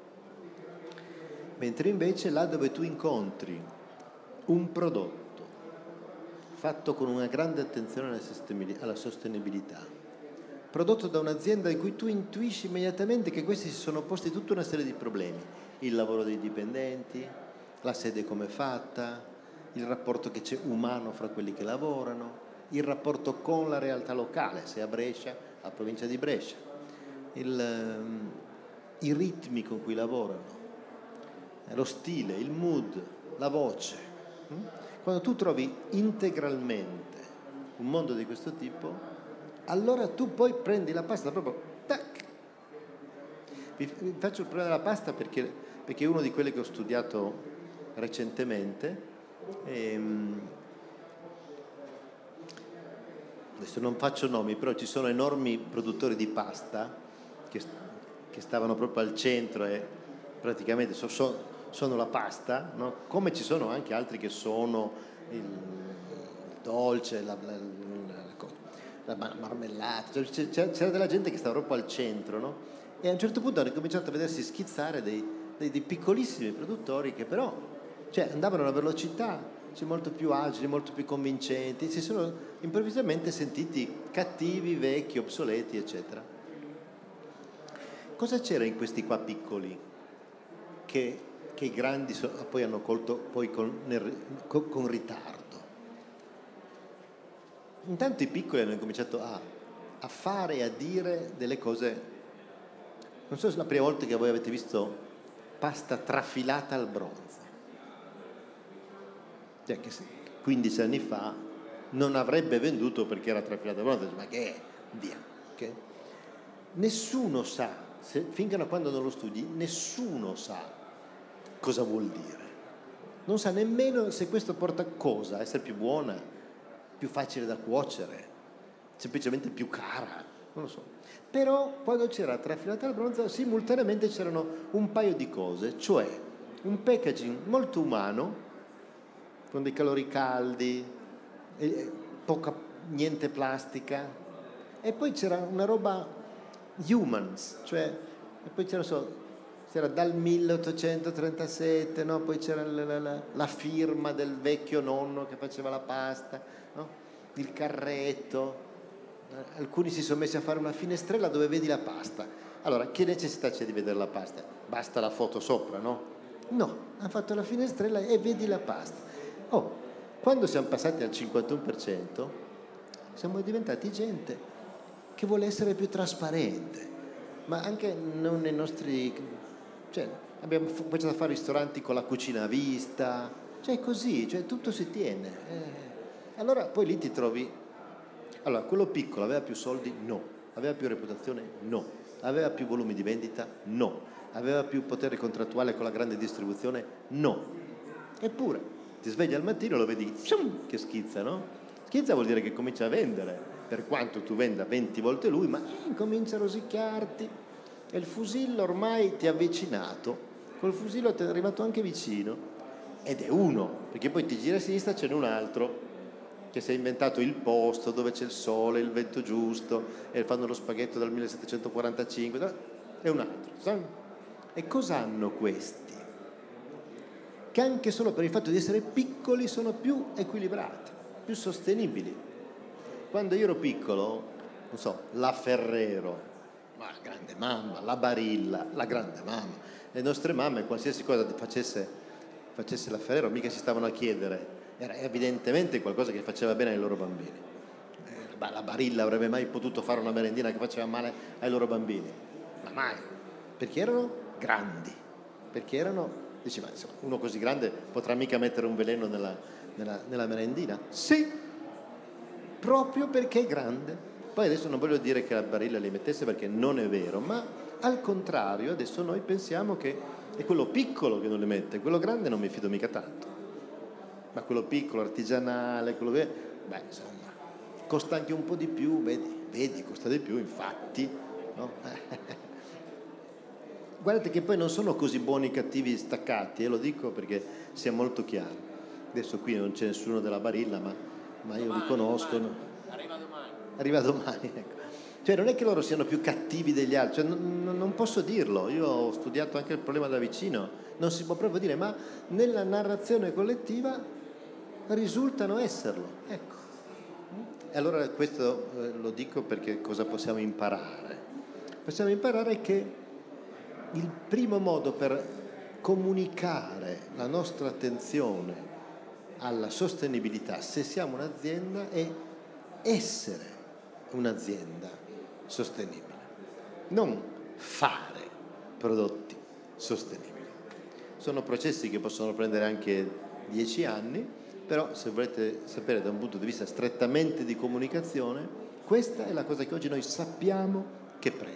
Mentre invece là dove tu incontri un prodotto fatto con una grande attenzione alla sostenibilità, prodotto da un'azienda in cui tu intuisci immediatamente che questi si sono posti tutta una serie di problemi, il lavoro dei dipendenti, la sede come è fatta, il rapporto che c'è umano fra quelli che lavorano, il rapporto con la realtà locale, se a Brescia, la provincia di Brescia, il, i ritmi con cui lavorano, lo stile, il mood, la voce. Quando tu trovi integralmente un mondo di questo tipo, allora tu poi prendi la pasta proprio, tac. Vi, vi faccio il problema della pasta perché, perché è uno di quelli che ho studiato recentemente Ehm, adesso non faccio nomi, però ci sono enormi produttori di pasta che, che stavano proprio al centro e praticamente so, so, sono la pasta, no? Come ci sono anche altri che sono il, il dolce, la, la, la, la marmellata, cioè, c'era della gente che stava proprio al centro, no? E a un certo punto hanno cominciato a vedersi schizzare dei, dei, dei piccolissimi produttori che però, cioè, andavano a una velocità, cioè, molto più agili, molto più convincenti, si sono improvvisamente sentiti cattivi, vecchi, obsoleti, eccetera. Cosa c'era in questi qua piccoli che, che i grandi so, poi hanno colto poi con, nel, con, con ritardo? Intanto i piccoli hanno cominciato a, a fare e a dire delle cose. Non so se è la prima volta che voi avete visto pasta trafilata al bronzo, cioè che quindici anni fa non avrebbe venduto perché era trafilata al bronzo, ma che è? Via. Okay? Nessuno sa, se, finché a quando non lo studi, nessuno sa cosa vuol dire. Non sa nemmeno se questo porta cosa, a essere più buona, più facile da cuocere, semplicemente più cara, non lo so. Però quando c'era trafilata al bronzo simultaneamente c'erano un paio di cose, cioè un packaging molto umano, con dei calori caldi, e poca, niente plastica, e poi c'era una roba humans, cioè e poi c'era, so, c'era dal milleottocentotrentasette, no? Poi c'era la, la, la firma del vecchio nonno che faceva la pasta, no? Il carretto. Alcuni si sono messi a fare una finestrella dove vedi la pasta. Allora, che necessità c'è di vedere la pasta? Basta la foto sopra, no? No, hanno fatto la finestrella e vedi la pasta. Oh, quando siamo passati al cinquantuno per cento siamo diventati gente che vuole essere più trasparente, ma anche non nei nostri, cioè abbiamo cominciato a fare ristoranti con la cucina a vista, cioè così, cioè tutto si tiene. Eh, allora poi lì ti trovi. Allora, quello piccolo aveva più soldi? No. Aveva più reputazione? No. Aveva più volumi di vendita? No. Aveva più potere contrattuale con la grande distribuzione? No. Eppure, ti svegli al mattino e lo vedi che schizza, no? Schizza vuol dire che comincia a vendere, per quanto tu venda venti volte lui, ma comincia a rosicchiarti. E il fusillo ormai ti ha avvicinato, col fusillo ti è arrivato anche vicino, ed è uno, perché poi ti gira a sinistra, c'è un altro che si è inventato il posto dove c'è il sole, il vento giusto, e fanno lo spaghetto dal millesettecentoquarantacinque, è un altro. E cosa hanno questi? Che anche solo per il fatto di essere piccoli sono più equilibrati, più sostenibili. Quando io ero piccolo, non so, la Ferrero, la grande mamma, la Barilla, la grande mamma, le nostre mamme, qualsiasi cosa facesse, facesse la Ferrero, mica si stavano a chiedere. Era evidentemente qualcosa che faceva bene ai loro bambini. Eh, la Barilla avrebbe mai potuto fare una merendina che faceva male ai loro bambini? Ma mai, perché erano grandi, perché erano, dici, ma insomma, uno così grande potrà mica mettere un veleno nella, nella, nella merendina? Sì, proprio perché è grande. Poi adesso non voglio dire che la Barilla li mettesse, perché non è vero, ma al contrario adesso noi pensiamo che è quello piccolo che non le mette, quello grande non mi fido mica tanto. Ma quello piccolo, artigianale, quello che, beh, insomma, costa anche un po' di più, vedi, vedi, costa di più, infatti, no? Guardate che poi non sono così buoni e cattivi staccati, e eh, lo dico perché sia molto chiaro. Adesso qui non c'è nessuno della Barilla, ma, ma io domani, li conosco. Domani. No? Arriva domani. Arriva domani, ecco. Cioè non è che loro siano più cattivi degli altri, cioè, non, non posso dirlo, io ho studiato anche il problema da vicino, non si può proprio dire, ma nella narrazione collettiva risultano esserlo, ecco. E allora questo eh, lo dico perché cosa possiamo imparare? Possiamo imparare che il primo modo per comunicare la nostra attenzione alla sostenibilità, se siamo un'azienda, è essere un'azienda sostenibile, non fare prodotti sostenibili. Sono processi che possono prendere anche dieci anni, però se volete sapere da un punto di vista strettamente di comunicazione, questa è la cosa che oggi noi sappiamo che premia.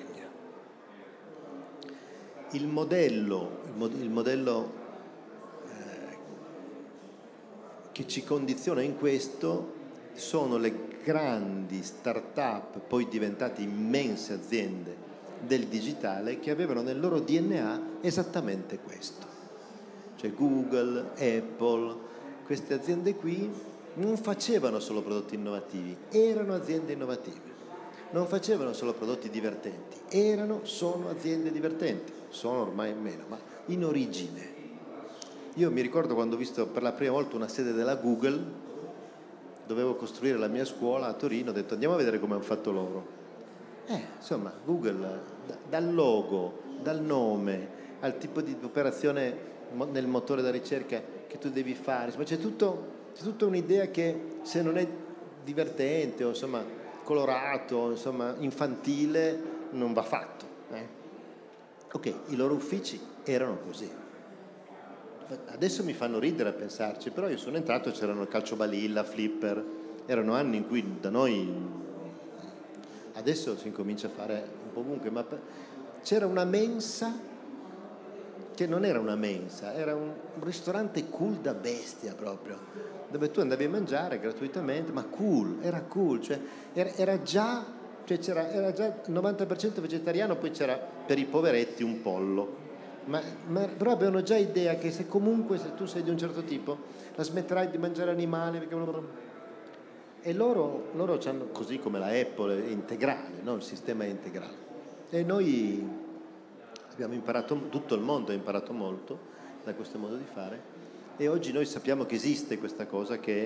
Il modello, il modello eh, che ci condiziona in questo sono le grandi start-up, poi diventate immense aziende del digitale, che avevano nel loro D N A esattamente questo. Cioè Google, Apple, queste aziende qui non facevano solo prodotti innovativi, erano aziende innovative. Non facevano solo prodotti divertenti, erano, sono aziende divertenti, sono ormai meno, ma in origine. Io mi ricordo quando ho visto per la prima volta una sede della Google, dovevo costruire la mia scuola a Torino, ho detto andiamo a vedere come hanno fatto loro. Eh, insomma, Google, dal logo, dal nome, al tipo di operazione nel motore da ricerca che tu devi fare, insomma, c'è tutto, c'è tutta un'idea che se non è divertente o insomma colorato, insomma infantile, non va fatto. Eh? Ok, i loro uffici erano così. Adesso mi fanno ridere a pensarci, però io sono entrato e c'erano calciobalilla, flipper, erano anni in cui da noi, adesso si incomincia a fare un po' ovunque, ma c'era una mensa che non era una mensa, era un ristorante cool da bestia proprio, dove tu andavi a mangiare gratuitamente, ma cool, era cool, cioè era, era già, cioè c'era, era già il novanta per cento vegetariano, poi c'era per i poveretti un pollo. Ma, ma però avevano già idea che se comunque se tu sei di un certo tipo la smetterai di mangiare animali perché... e loro, loro hanno, così come la Apple è integrale, no? Il sistema è integrale, e noi abbiamo imparato, tutto il mondo ha imparato molto da questo modo di fare, e oggi noi sappiamo che esiste questa cosa che è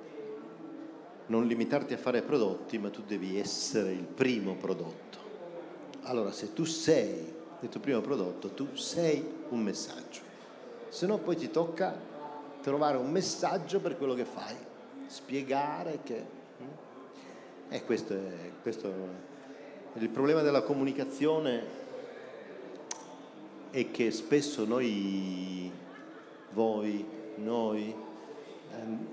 non limitarti a fare prodotti, ma tu devi essere il primo prodotto. Allora se tu sei il tuo primo prodotto, tu sei un messaggio, se no poi ti tocca trovare un messaggio per quello che fai, spiegare che e questo è, questo è il problema della comunicazione, è che spesso noi voi noi ehm,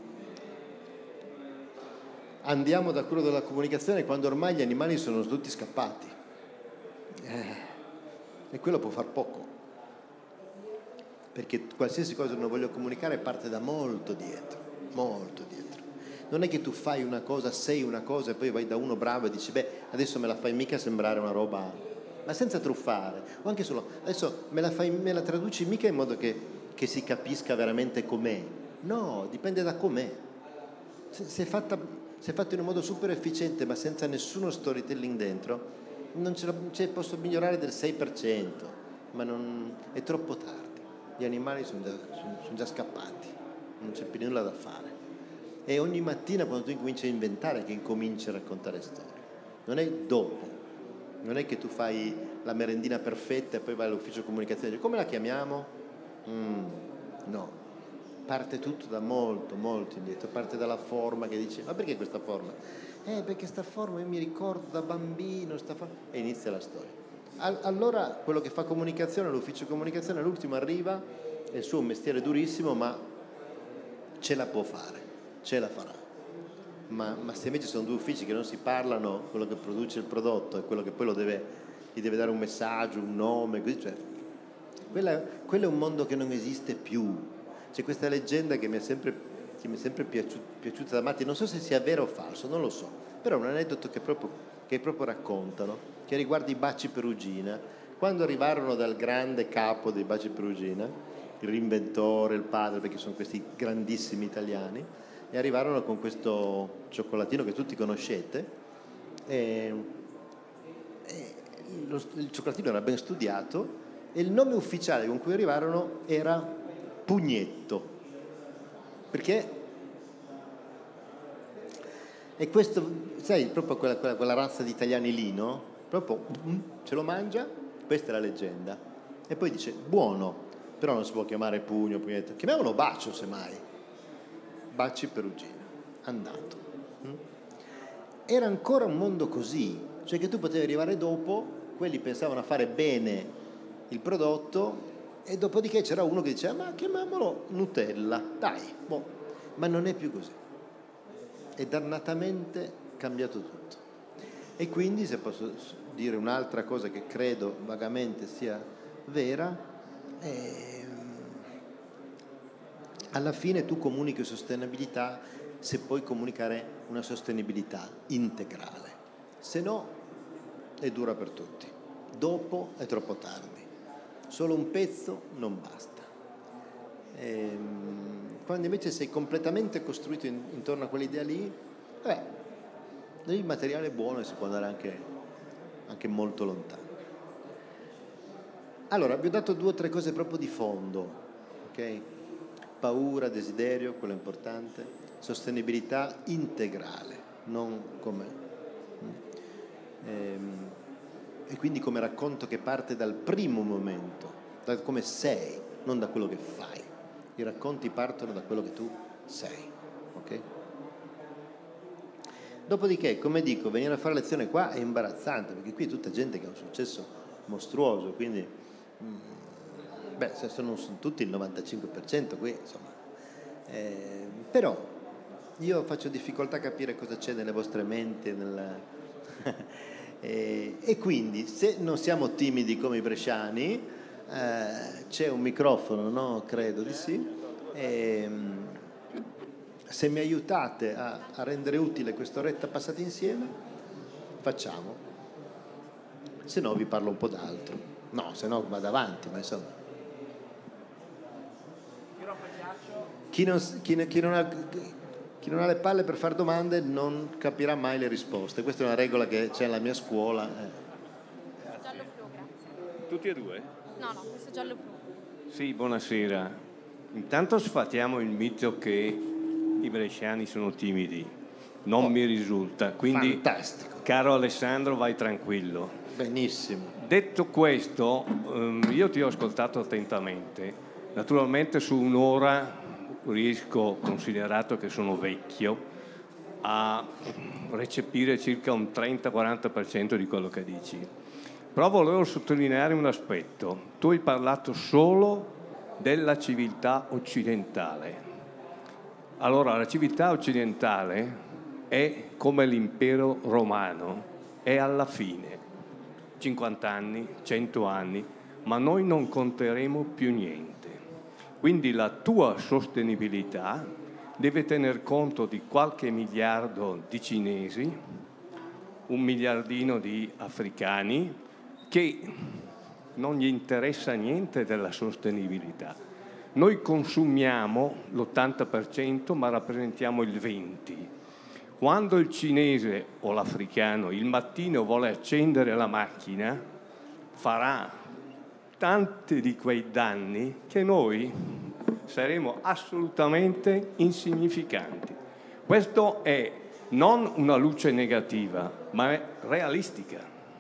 andiamo da quello della comunicazione quando ormai gli animali sono tutti scappati. eh. E quello può far poco, perché qualsiasi cosa non voglio comunicare parte da molto dietro, molto dietro. Non è che tu fai una cosa, sei una cosa e poi vai da uno bravo e dici beh adesso me la fai mica sembrare una roba, ma senza truffare, o anche solo adesso me la, fai, me la traduci mica in modo che, che si capisca veramente com'è. No, dipende da com'è. Se, se, è fatta, se è fatto in un modo super efficiente ma senza nessuno storytelling dentro, non ce la, cioè, posso migliorare del sei per cento, ma non, è troppo tardi, gli animali sono già, sono, sono già scappati, non c'è più nulla da fare, e ogni mattina quando tu incominci a inventare che incominci a raccontare storie, non è dopo, non è che tu fai la merendina perfetta e poi vai all'ufficio comunicazione, come la chiamiamo? Mm, no, parte tutto da molto molto indietro, parte dalla forma che dice ma perché questa forma? Eh, perché sta forma io mi ricordo da bambino, sta forma... e inizia la storia. Allora quello che fa comunicazione, l'ufficio comunicazione, l'ultimo arriva, è il suo mestiere durissimo, ma ce la può fare, ce la farà. Ma, ma se invece sono due uffici che non si parlano, quello che produce il prodotto e quello che poi lo deve, gli deve dare un messaggio, un nome, così, cioè, quella, quello è un mondo che non esiste più. C'è questa leggenda che mi è sempre che mi è sempre piaciuta, piaciuta da matti, non so se sia vero o falso, non lo so, però è un aneddoto che proprio, che proprio raccontano, che riguarda i Baci Perugina. Quando arrivarono dal grande capo dei Baci Perugina, il rinventore, il padre, perché sono questi grandissimi italiani, e arrivarono con questo cioccolatino che tutti conoscete, e, e lo, il cioccolatino era ben studiato e il nome ufficiale con cui arrivarono era Pugnetto. Perché? E questo, sai, proprio quella, quella, quella razza di italiani lì, no? Proprio ce lo mangia, questa è la leggenda. E poi dice, buono, però non si può chiamare pugno, pugnetto, chiamiamolo bacio semmai. Baci Perugina, andato. Era ancora un mondo così, cioè che tu potevi arrivare dopo, quelli pensavano a fare bene il prodotto, e dopodiché c'era uno che diceva ma chiamiamolo Nutella, dai, boh. Ma non è più così, è dannatamente cambiato tutto. E quindi, se posso dire un'altra cosa che credo vagamente sia vera, è alla fine tu comunichi sostenibilità se puoi comunicare una sostenibilità integrale, se no è dura per tutti, dopo è troppo tardi, solo un pezzo non basta. Ehm, quando invece sei completamente costruito in, intorno a quell'idea lì, beh, il materiale è buono e si può andare anche, anche molto lontano. Allora, abbiamo dato due o tre cose proprio di fondo, ok? Paura, desiderio, quello è importante, sostenibilità integrale, non come... Ehm, e quindi come racconto che parte dal primo momento, da come sei, non da quello che fai. I racconti partono da quello che tu sei, ok? Dopodiché, come dico, venire a fare lezione qua è imbarazzante, perché qui è tutta gente che ha un successo mostruoso, quindi beh, se non sono tutti il novantacinque per cento qui, insomma. Eh, però io faccio difficoltà a capire cosa c'è nelle vostre menti, nel... e, e quindi se non siamo timidi come i bresciani, eh, c'è un microfono, no? Credo di sì. E, se mi aiutate a, a rendere utile quest'oretta passata insieme, facciamo. Se no vi parlo un po' d'altro. No, se no vado avanti, ma insomma. Chi non, chi, chi, non ha, chi non ha le palle per fare domande non capirà mai le risposte. Questa è una regola che c'è nella mia scuola. Eh. Giallo blu, grazie. Tutti e due? No, no, questo è giallo blu. Sì, buonasera. Intanto sfatiamo il mito che i bresciani sono timidi. Non oh, mi risulta. Quindi, fantastico. Caro Alessandro, vai tranquillo. Benissimo. Detto questo, io ti ho ascoltato attentamente. Naturalmente su un'ora riesco, considerato che sono vecchio, a recepire circa un trenta quaranta per cento di quello che dici. Però volevo sottolineare un aspetto. Tu hai parlato solo della civiltà occidentale. Allora, la civiltà occidentale è come l'impero romano, è alla fine, cinquanta anni, cento anni, ma noi non conteremo più niente. Quindi la tua sostenibilità deve tener conto di qualche miliardo di cinesi, un miliardino di africani, che non gli interessa niente della sostenibilità. Noi consumiamo l'ottanta per cento, ma rappresentiamo il venti per cento. Quando il cinese o l'africano il mattino vuole accendere la macchina, farà tanti di quei danni che noi saremo assolutamente insignificanti. Questo è non una luce negativa, ma è realistica.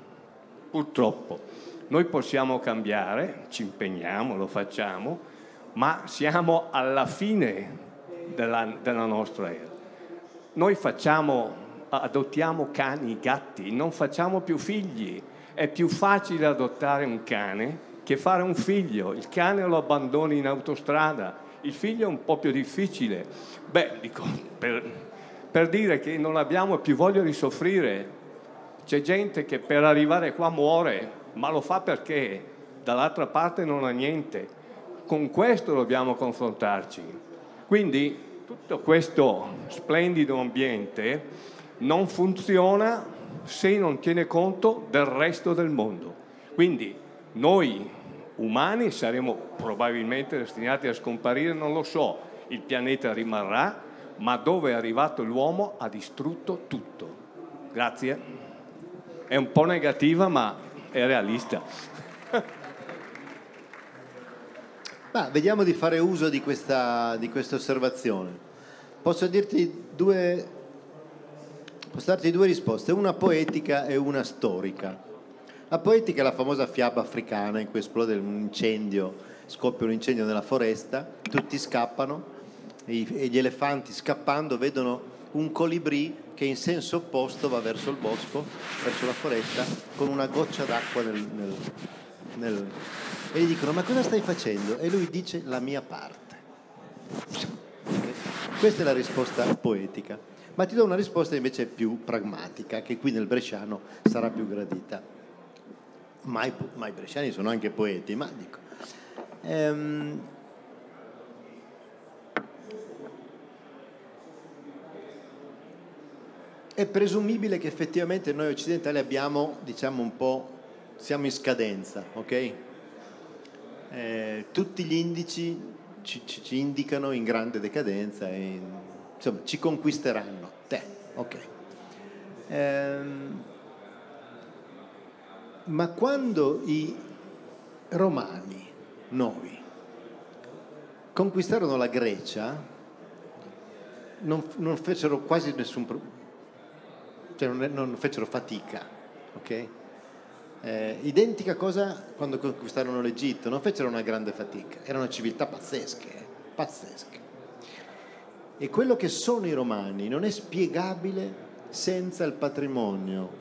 Purtroppo noi possiamo cambiare, ci impegniamo, lo facciamo, ma siamo alla fine della, della nostra era. Noi facciamo, adottiamo cani, gatti, non facciamo più figli. È più facile adottare un cane che fare un figlio. Il cane lo abbandoni in autostrada, il figlio è un po' più difficile. Beh, dico, per, per dire che non abbiamo più voglia di soffrire. C'è gente che per arrivare qua muore, ma lo fa perché dall'altra parte non ha niente. Con questo dobbiamo confrontarci. Quindi tutto questo splendido ambiente non funziona se non tiene conto del resto del mondo. Quindi noi umani saremo probabilmente destinati a scomparire, non lo so, il pianeta rimarrà, ma dove è arrivato l'uomo ha distrutto tutto. Grazie. È un po' negativa, ma è realista. Ma vediamo di fare uso di questa, di questa osservazione. Posso dirti due, posso darti due risposte, una poetica e una storica. La poetica è la famosa fiaba africana in cui esplode un incendio, scoppia un incendio nella foresta, tutti scappano e gli elefanti scappando vedono un colibrì che in senso opposto va verso il bosco, verso la foresta, con una goccia d'acqua nel, nel, nel... e gli dicono: ma cosa stai facendo? E lui dice: la mia parte. Questa è la risposta poetica, ma ti do una risposta invece più pragmatica, che qui nel bresciano sarà più gradita. Ma i, ma i bresciani sono anche poeti, ma dico... Ehm, è presumibile che effettivamente noi occidentali abbiamo, diciamo un po', siamo in scadenza, ok? Eh, tutti gli indici ci, ci, ci indicano in grande decadenza, e in, insomma ci conquisteranno, te, ok. Ehm, ma quando i romani, noi, conquistarono la Grecia, non, non fecero quasi nessun problema, cioè non, non fecero fatica, ok? Eh, identica cosa quando conquistarono l'Egitto, non fecero una grande fatica, erano civiltà pazzesche, eh, pazzesche. E quello che sono i romani non è spiegabile senza il patrimonio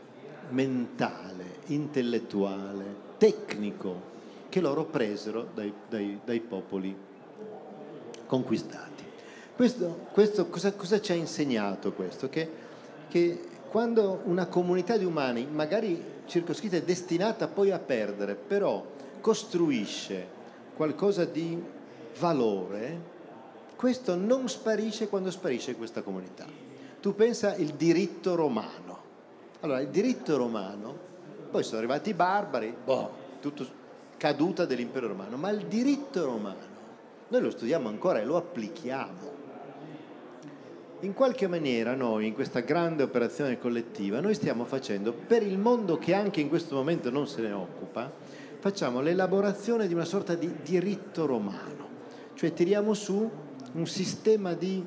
mentale, intellettuale, tecnico che loro presero dai, dai, dai popoli conquistati. Questo, questo cosa, cosa ci ha insegnato questo? Che, che quando una comunità di umani, magari circoscritta, è destinata poi a perdere, però costruisce qualcosa di valore, questo non sparisce quando sparisce questa comunità. Tu pensa il diritto romano. Allora, il diritto romano, poi sono arrivati i barbari, boh, tutto caduta dell'impero romano, ma il diritto romano noi lo studiamo ancora e lo applichiamo. In qualche maniera noi, in questa grande operazione collettiva, noi stiamo facendo, per il mondo che anche in questo momento non se ne occupa, facciamo l'elaborazione di una sorta di diritto romano, cioè tiriamo su un sistema di,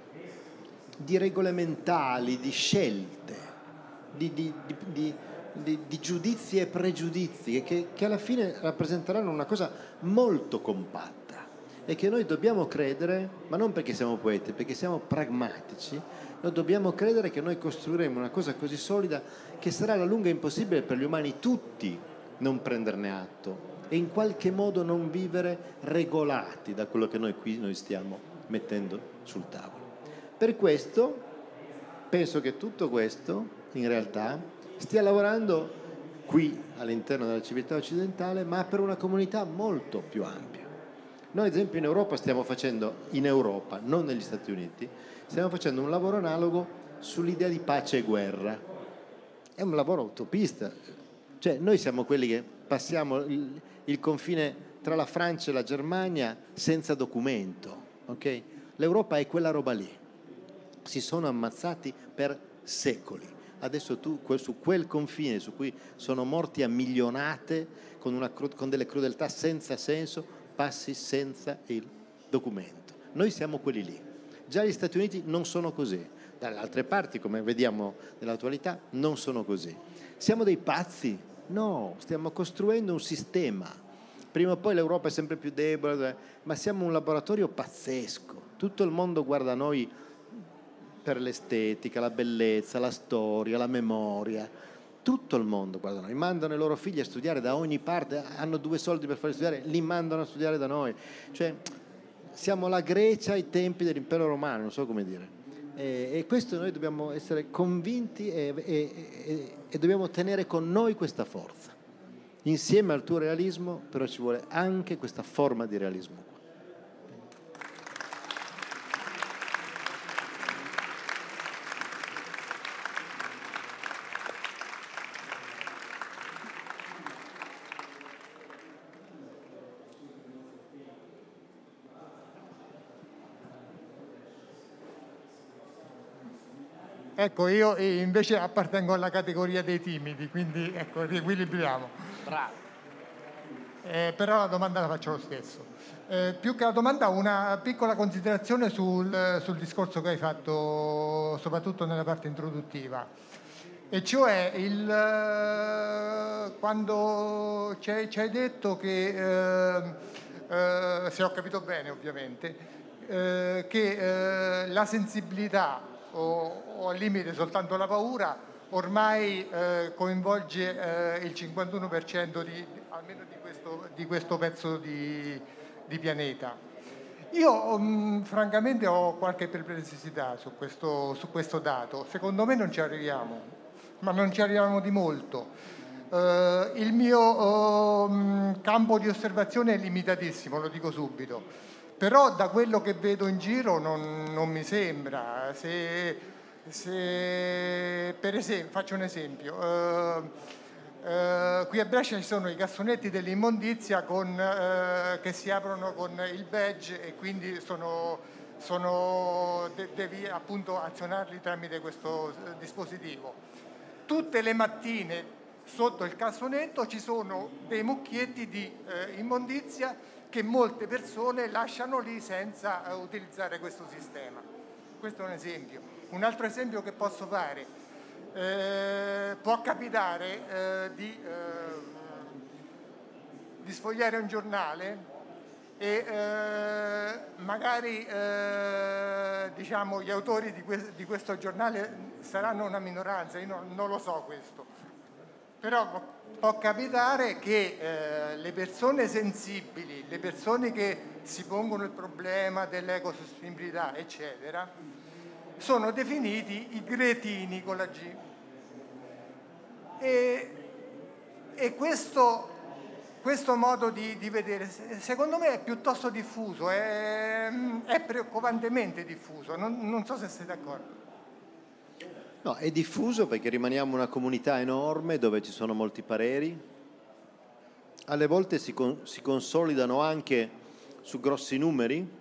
di regole mentali, di scelte, di, di, di, di, di, di giudizi e pregiudizi che, che alla fine rappresenteranno una cosa molto compatta e che noi dobbiamo credere, ma non perché siamo poeti, perché siamo pragmatici. Noi dobbiamo credere che noi costruiremo una cosa così solida che sarà alla lunga impossibile per gli umani tutti non prenderne atto e in qualche modo non vivere regolati da quello che noi qui noi stiamo mettendo sul tavolo. Per questo penso che tutto questo in realtà stia lavorando qui all'interno della civiltà occidentale, ma per una comunità molto più ampia. Noi ad esempio in Europa stiamo facendo, in Europa, non negli Stati Uniti, stiamo facendo un lavoro analogo sull'idea di pace e guerra. È un lavoro utopista, cioè noi siamo quelli che passiamo il, il confine tra la Francia e la Germania senza documento, ok? L'Europa è quella roba lì, si sono ammazzati per secoli. Adesso tu su quel confine su cui sono morti a milionate con, una, con delle crudeltà senza senso passi senza il documento. Noi siamo quelli lì. Già gli Stati Uniti non sono così. Dalle altre parti, come vediamo nell'attualità, non sono così. Siamo dei pazzi? No, stiamo costruendo un sistema. Prima o poi l'Europa è sempre più debole, ma siamo un laboratorio pazzesco. Tutto il mondo guarda noi per l'estetica, la bellezza, la storia, la memoria. Tutto il mondo guarda noi, mandano i loro figli a studiare da ogni parte, hanno due soldi per farli studiare, li mandano a studiare da noi. Cioè, siamo la Grecia ai tempi dell'impero romano, non so come dire. E, e questo noi dobbiamo essere convinti e, e, e, e dobbiamo tenere con noi questa forza. Insieme al tuo realismo, però ci vuole anche questa forma di realismo. Ecco, io invece appartengo alla categoria dei timidi, quindi ecco, riequilibriamo. Bravo. Eh, però la domanda la faccio lo stesso. Eh, più che la domanda, una piccola considerazione sul, sul discorso che hai fatto, soprattutto nella parte introduttiva. E cioè, il, quando ci hai, ci hai detto che, eh, eh, se ho capito bene ovviamente, eh, che eh, la sensibilità o, o al limite soltanto la paura ormai eh, coinvolge eh, il cinquantuno per cento di, almeno di questo, di questo pezzo di, di pianeta. Io mh, francamente ho qualche perplessità su questo, su questo dato. Secondo me non ci arriviamo, ma non ci arriviamo di molto. Uh, il mio uh, campo di osservazione è limitatissimo, lo dico subito. Però da quello che vedo in giro non, non mi sembra. Se Se, per esempio, faccio un esempio, eh, eh, qui a Brescia ci sono i cassonetti dell'immondizia con, eh, che si aprono con il badge e quindi sono, sono, de, devi appunto azionarli tramite questo dispositivo. Tutte le mattine sotto il cassonetto ci sono dei mucchietti di eh, immondizia che molte persone lasciano lì senza eh, utilizzare questo sistema. Questo è un esempio. Un altro esempio che posso fare, eh, può capitare eh, di, eh, di sfogliare un giornale e eh, magari eh, diciamo, gli autori di, que- di questo giornale saranno una minoranza, io non, non lo so questo, però può, può capitare che eh, le persone sensibili, le persone che si pongono il problema dell'ecosostenibilità, eccetera, sono definiti i cretini con la G. E, e questo, questo modo di, di vedere, secondo me, è piuttosto diffuso, è, è preoccupantemente diffuso, non, non so se siete d'accordo. No, è diffuso perché rimaniamo una comunità enorme dove ci sono molti pareri, alle volte si, con, si consolidano anche su grossi numeri.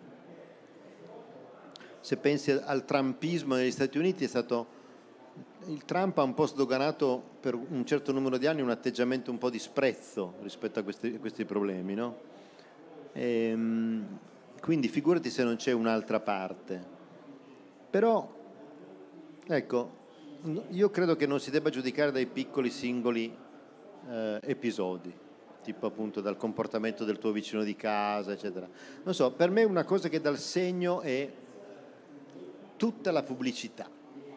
Se pensi al trumpismo negli Stati Uniti, è stato, il Trump ha un po' sdoganato per un certo numero di anni un atteggiamento un po' di sprezzo rispetto a questi, a questi problemi, no? E, quindi figurati se non c'è un'altra parte. Però, ecco, io credo che non si debba giudicare dai piccoli singoli eh, episodi, tipo appunto dal comportamento del tuo vicino di casa, eccetera. Non so, per me una cosa che dà il segno è tutta la pubblicità,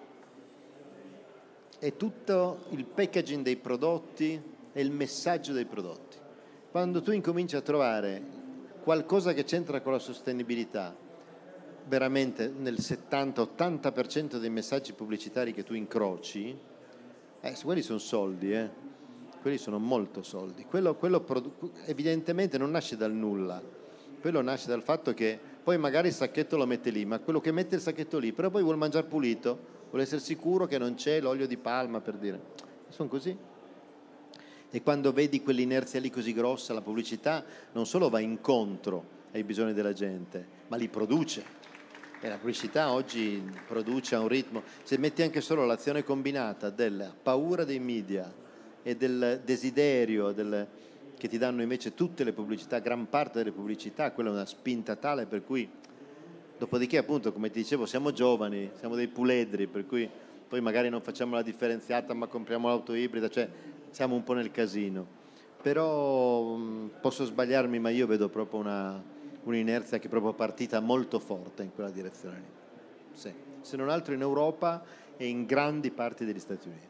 è tutto il packaging dei prodotti e il messaggio dei prodotti. Quando tu incominci a trovare qualcosa che c'entra con la sostenibilità, veramente nel settanta ottanta per cento dei messaggi pubblicitari che tu incroci, eh, quelli sono soldi, eh. quelli sono molto soldi. Quello, quello produ- evidentemente non nasce dal nulla, quello nasce dal fatto che poi magari il sacchetto lo mette lì, ma quello che mette il sacchetto lì, però poi vuole mangiare pulito, vuole essere sicuro che non c'è l'olio di palma, per dire. Sono così. E quando vedi quell'inerzia lì così grossa, la pubblicità non solo va incontro ai bisogni della gente, ma li produce. E la pubblicità oggi produce a un ritmo. Se metti anche solo l'azione combinata della paura dei media e del desiderio del... che ti danno invece tutte le pubblicità, gran parte delle pubblicità, quella è una spinta tale per cui, dopodiché appunto, come ti dicevo, siamo giovani, siamo dei puledri, per cui poi magari non facciamo la differenziata ma compriamo l'auto ibrida, cioè siamo un po' nel casino. Però mh, posso sbagliarmi, ma io vedo proprio una, un'inerzia che è proprio partita molto forte in quella direzione lì. Sì. Se non altro in Europa e in grandi parti degli Stati Uniti.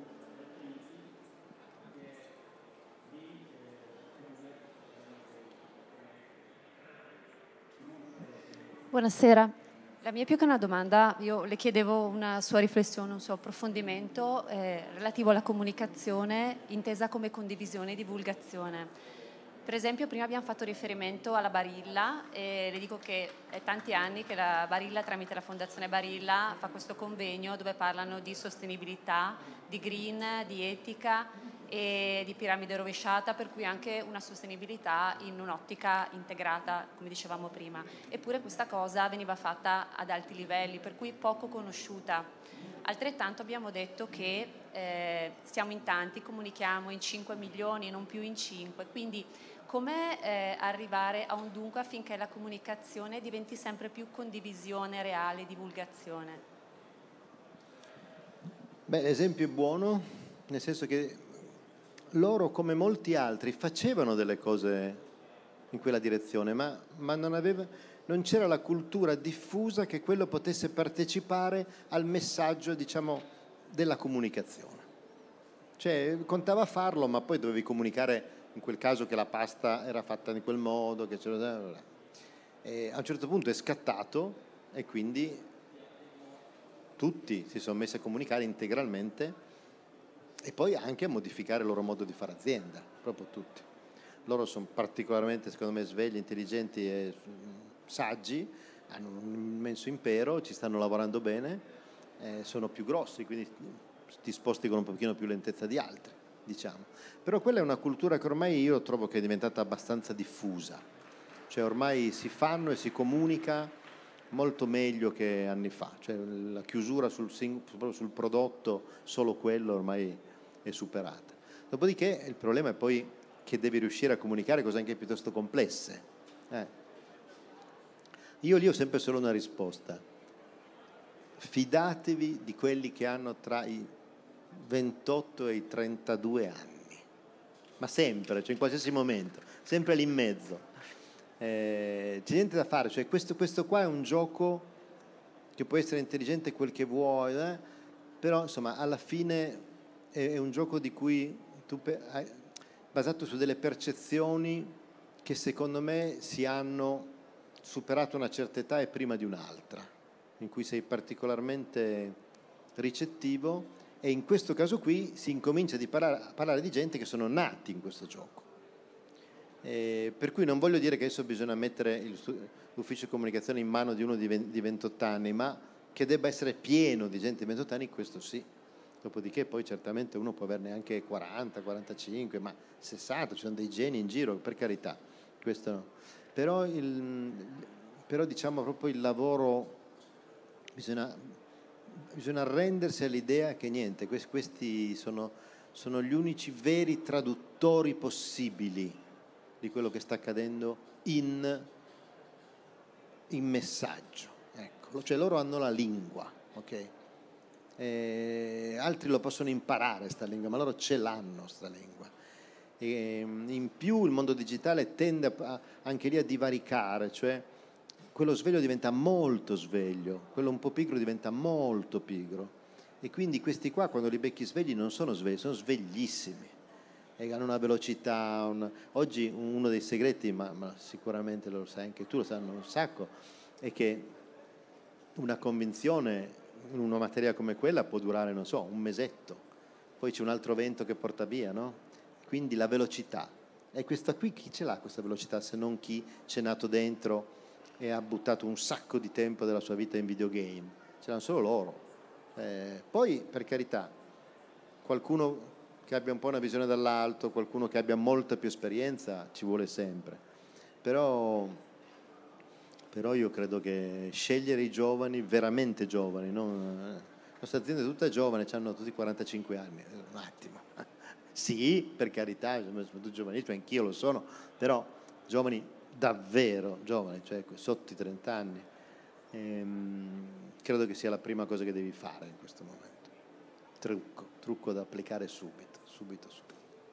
Buonasera. La mia è più che una domanda, io le chiedevo una sua riflessione, un suo approfondimento eh, relativo alla comunicazione intesa come condivisione e divulgazione. Per esempio, prima abbiamo fatto riferimento alla Barilla e le dico che è tanti anni che la Barilla, tramite la Fondazione Barilla, fa questo convegno dove parlano di sostenibilità, di green, di etica e di piramide rovesciata, per cui anche una sostenibilità in un'ottica integrata, come dicevamo prima. Eppure questa cosa veniva fatta ad alti livelli, per cui poco conosciuta. Altrettanto abbiamo detto che eh, siamo in tanti, comunichiamo in cinque milioni, non più in cinque, quindi come eh, arrivare a un dunque affinché la comunicazione diventi sempre più condivisione reale, divulgazione? Beh, l'esempio è buono, nel senso che loro, come molti altri, facevano delle cose in quella direzione, ma, ma non, aveva, non c'era la cultura diffusa che quello potesse partecipare al messaggio, diciamo, della comunicazione. Cioè, contava farlo, ma poi dovevi comunicare, in quel caso, che la pasta era fatta in quel modo, che c'era... E a un certo punto è scattato e quindi tutti si sono messi a comunicare integralmente e poi anche a modificare il loro modo di fare azienda, proprio tutti. Loro sono particolarmente, secondo me, svegli, intelligenti e saggi, hanno un immenso impero, ci stanno lavorando bene eh, sono più grossi, quindi ti sposti con un pochino più lentezza di altri, diciamo. Però quella è una cultura che ormai io trovo che è diventata abbastanza diffusa, cioè ormai si fanno e si comunica molto meglio che anni fa, cioè la chiusura sul, sing- sul prodotto, solo quello ormai è superata. Dopodiché il problema è poi che devi riuscire a comunicare cose anche piuttosto complesse. Eh. Io lì ho sempre solo una risposta: fidatevi di quelli che hanno tra i ventotto e i trentadue anni, ma sempre, cioè in qualsiasi momento, sempre lì in mezzo. Eh, c'è niente da fare, cioè questo, questo qua è un gioco che può essere intelligente quel che vuoi, eh? Però insomma alla fine è, è un gioco di cui tu pe- hai, basato su delle percezioni che secondo me si hanno superato una certa età e prima di un'altra, in cui sei particolarmente ricettivo, e in questo caso qui si incomincia di parlare, a parlare di gente che sono nati in questo gioco. Eh, per cui non voglio dire che adesso bisogna mettere il, l'ufficio di comunicazione in mano di uno di ventotto anni, ma che debba essere pieno di gente di ventotto anni, questo sì. Dopodiché poi certamente uno può averne anche quaranta, quarantacinque, ma sessanta, ci sono dei geni in giro, per carità, questo no. Però, il, però diciamo proprio il lavoro, bisogna, bisogna arrendersi all'idea che niente, questi, questi sono, sono gli unici veri traduttori possibili di quello che sta accadendo in, in messaggio, ecco. Cioè loro hanno la lingua, ok? Eh, altri lo possono imparare sta lingua, ma loro ce l'hanno sta lingua. E in più il mondo digitale tende a, anche lì a divaricare, cioè quello sveglio diventa molto sveglio, quello un po' pigro diventa molto pigro, e quindi questi qua quando li becchi svegli non sono svegli, sono sveglissimi e hanno una velocità. Un... Oggi uno dei segreti, ma, ma sicuramente lo sai anche tu, lo sanno un sacco, è che una convinzione in una materia come quella può durare, non so, un mesetto, poi c'è un altro vento che porta via, no? Quindi la velocità, e questa qui chi ce l'ha questa velocità se non chi c'è nato dentro e ha buttato un sacco di tempo della sua vita in videogame? Ce l'hanno solo loro. Eh, poi per carità, qualcuno che abbia un po' una visione dall'alto, qualcuno che abbia molta più esperienza ci vuole sempre, però però io credo che scegliere i giovani, veramente giovani, non, eh, la nostra azienda è tutta giovane, hanno tutti quarantacinque anni, un attimo, sì, per carità, sono tutti giovanissimi, anch'io lo sono, però giovani davvero giovani, cioè sotto i trenta anni, ehm, credo che sia la prima cosa che devi fare in questo momento. Trucco, trucco da applicare subito, subito, subito.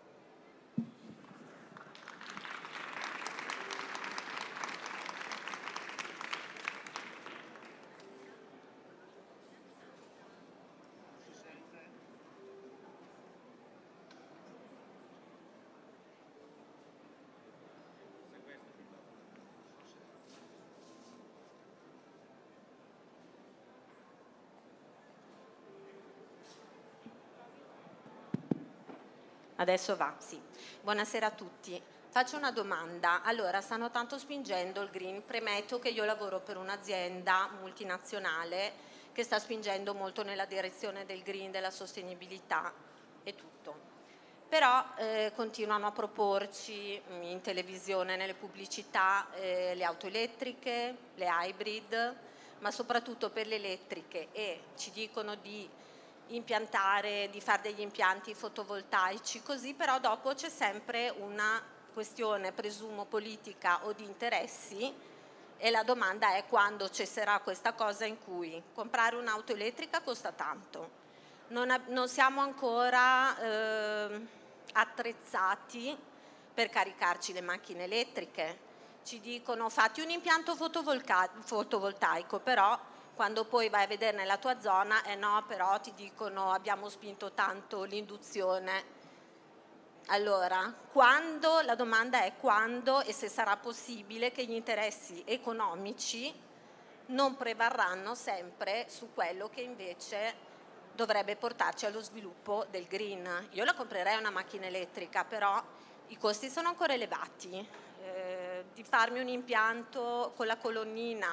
Adesso va, sì. Buonasera a tutti. Faccio una domanda. Allora, stanno tanto spingendo il green. Premetto che io lavoro per un'azienda multinazionale che sta spingendo molto nella direzione del green, della sostenibilità e tutto. Però eh, continuano a proporci in televisione, nelle pubblicità, eh, le auto elettriche, le hybrid, ma soprattutto per le elettriche, e ci dicono di impiantare, di fare degli impianti fotovoltaici, così, però dopo c'è sempre una questione, presumo, politica o di interessi, e la domanda è quando cesserà questa cosa in cui comprare un'auto elettrica costa tanto, non, non siamo ancora eh, attrezzati per caricarci le macchine elettriche, ci dicono fatti un impianto fotovolta- fotovoltaico, però quando poi vai a vedere nella tua zona, eh no, però ti dicono abbiamo spinto tanto l'induzione. Allora, quando, la domanda è quando e se sarà possibile che gli interessi economici non prevarranno sempre su quello che invece dovrebbe portarci allo sviluppo del green. Io la comprerei una macchina elettrica, però i costi sono ancora elevati. Eh, di farmi un impianto con la colonnina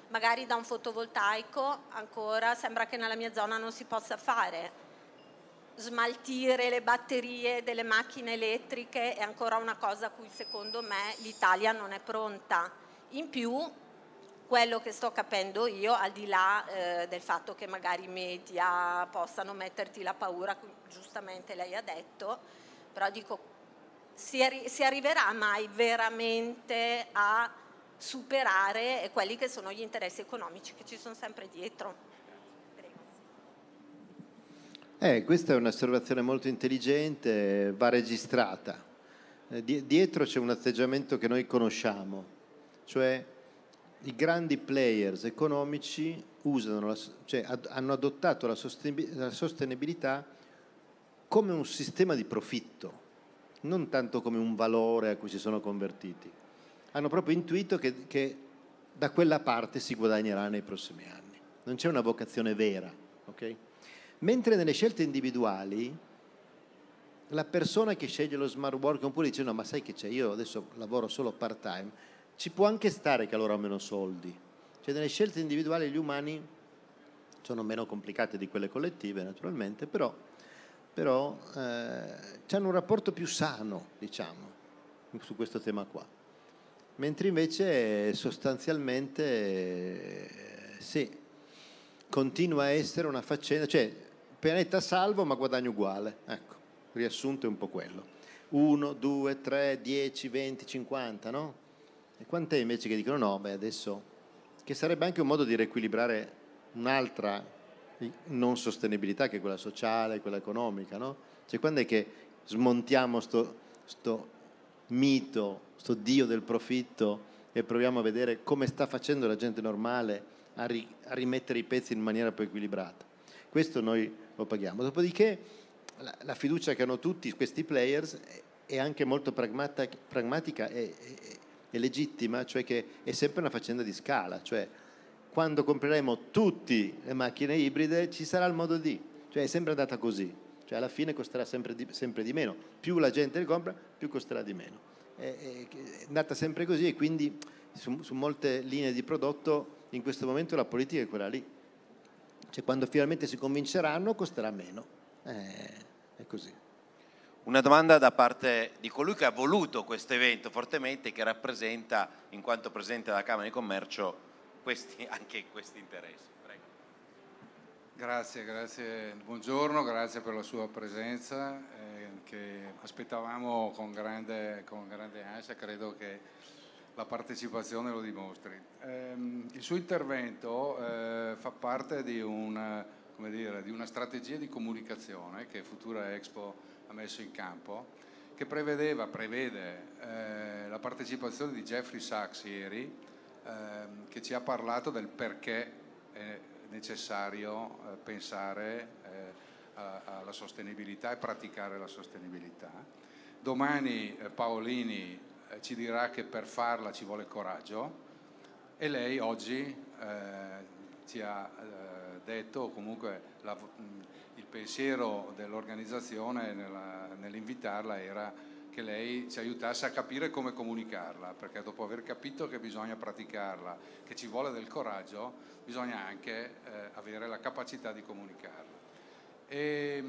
magari da un fotovoltaico ancora sembra che nella mia zona non si possa fare. Smaltire le batterie delle macchine elettriche è ancora una cosa a cui secondo me l'Italia non è pronta. In più, quello che sto capendo io, al di là eh, del fatto che magari i media possano metterti la paura, giustamente lei ha detto, però dico, si, arri- si arriverà mai veramente a superare quelli che sono gli interessi economici che ci sono sempre dietro? Eh, questa è un'osservazione molto intelligente, va registrata. Eh, di- dietro c'è un atteggiamento che noi conosciamo, cioè i grandi players economici usano la, cioè, ad, hanno adottato la, sostenib- la sostenibilità come un sistema di profitto, non tanto come un valore a cui si sono convertiti. Hanno proprio intuito che, che da quella parte si guadagnerà nei prossimi anni. Non c'è una vocazione vera, ok? Mentre nelle scelte individuali la persona che sceglie lo smart working oppure dice no, ma sai che c'è, io adesso lavoro solo part time, ci può anche stare che allora ho meno soldi. Cioè nelle scelte individuali gli umani sono meno complicate di quelle collettive naturalmente, però, però eh, hanno un rapporto più sano, diciamo, su questo tema qua. Mentre invece sostanzialmente eh, sì, continua a essere una faccenda, cioè pianeta salvo ma guadagno uguale, ecco, riassunto è un po' quello. uno, due, tre, dieci, venti, cinquanta, no? E quant'è invece che dicono no, beh adesso, che sarebbe anche un modo di riequilibrare un'altra non sostenibilità che è quella sociale, quella economica, no? Cioè quando è che smontiamo sto, sto mito, sto dio del profitto e proviamo a vedere come sta facendo la gente normale a, ri, a rimettere i pezzi in maniera più equilibrata. Questo noi lo paghiamo. Dopodiché la, la fiducia che hanno tutti questi players è, è anche molto pragmatica, pragmatica e, e, e legittima, cioè che è sempre una faccenda di scala, cioè quando compreremo tutte le macchine ibride ci sarà il modo di, cioè è sempre andata così, cioè alla fine costerà sempre di, sempre di meno, più la gente le compra più costerà di meno, è, è, è andata sempre così e quindi su, su molte linee di prodotto in questo momento la politica è quella lì, cioè quando finalmente si convinceranno costerà meno, eh, è così. Una domanda da parte di colui che ha voluto questo evento fortemente, che rappresenta, in quanto presidente della Camera di Commercio, questi, anche questi interessi. Prego. Grazie, grazie, buongiorno, grazie per la sua presenza, eh, che aspettavamo con grande, con grande ansia, credo che la partecipazione lo dimostri. Eh, il suo intervento eh, fa parte di una, come dire, di una strategia di comunicazione che Futura Expo ha messo in campo, che prevedeva, prevede eh, la partecipazione di Jeffrey Sachs ieri, eh, che ci ha parlato del perché è necessario eh, pensare eh, alla sostenibilità e praticare la sostenibilità. Domani eh, Paolini eh, ci dirà che per farla ci vuole coraggio e lei oggi eh, ci ha eh, detto, o comunque la, il pensiero dell'organizzazione nell'invitarla era che lei ci aiutasse a capire come comunicarla, perché dopo aver capito che bisogna praticarla, che ci vuole del coraggio, bisogna anche eh, avere la capacità di comunicarla. E,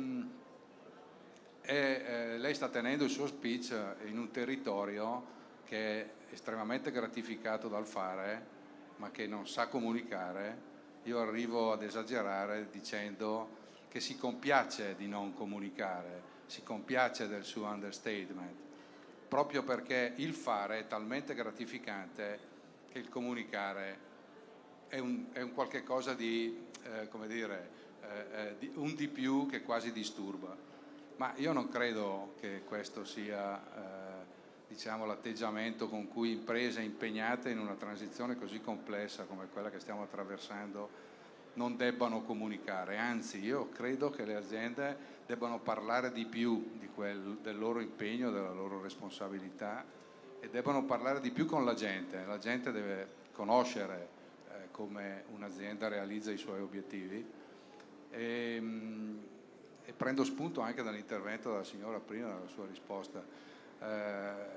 e eh, lei sta tenendo il suo speech in un territorio che è estremamente gratificato dal fare, ma che non sa comunicare. Io arrivo ad esagerare dicendo che si compiace di non comunicare, si compiace del suo understatement, proprio perché il fare è talmente gratificante che il comunicare è un, è un qualche cosa di, eh, come dire, eh, eh, di, un di più che quasi disturba. Ma io non credo che questo sia eh, diciamo, l'atteggiamento con cui imprese impegnate in una transizione così complessa come quella che stiamo attraversando non debbano comunicare, anzi io credo che le aziende debbano parlare di più di quel, del loro impegno, della loro responsabilità e debbano parlare di più con la gente. La gente deve conoscere eh, come un'azienda realizza i suoi obiettivi e, e prendo spunto anche dall'intervento della signora prima, dalla sua risposta. Eh,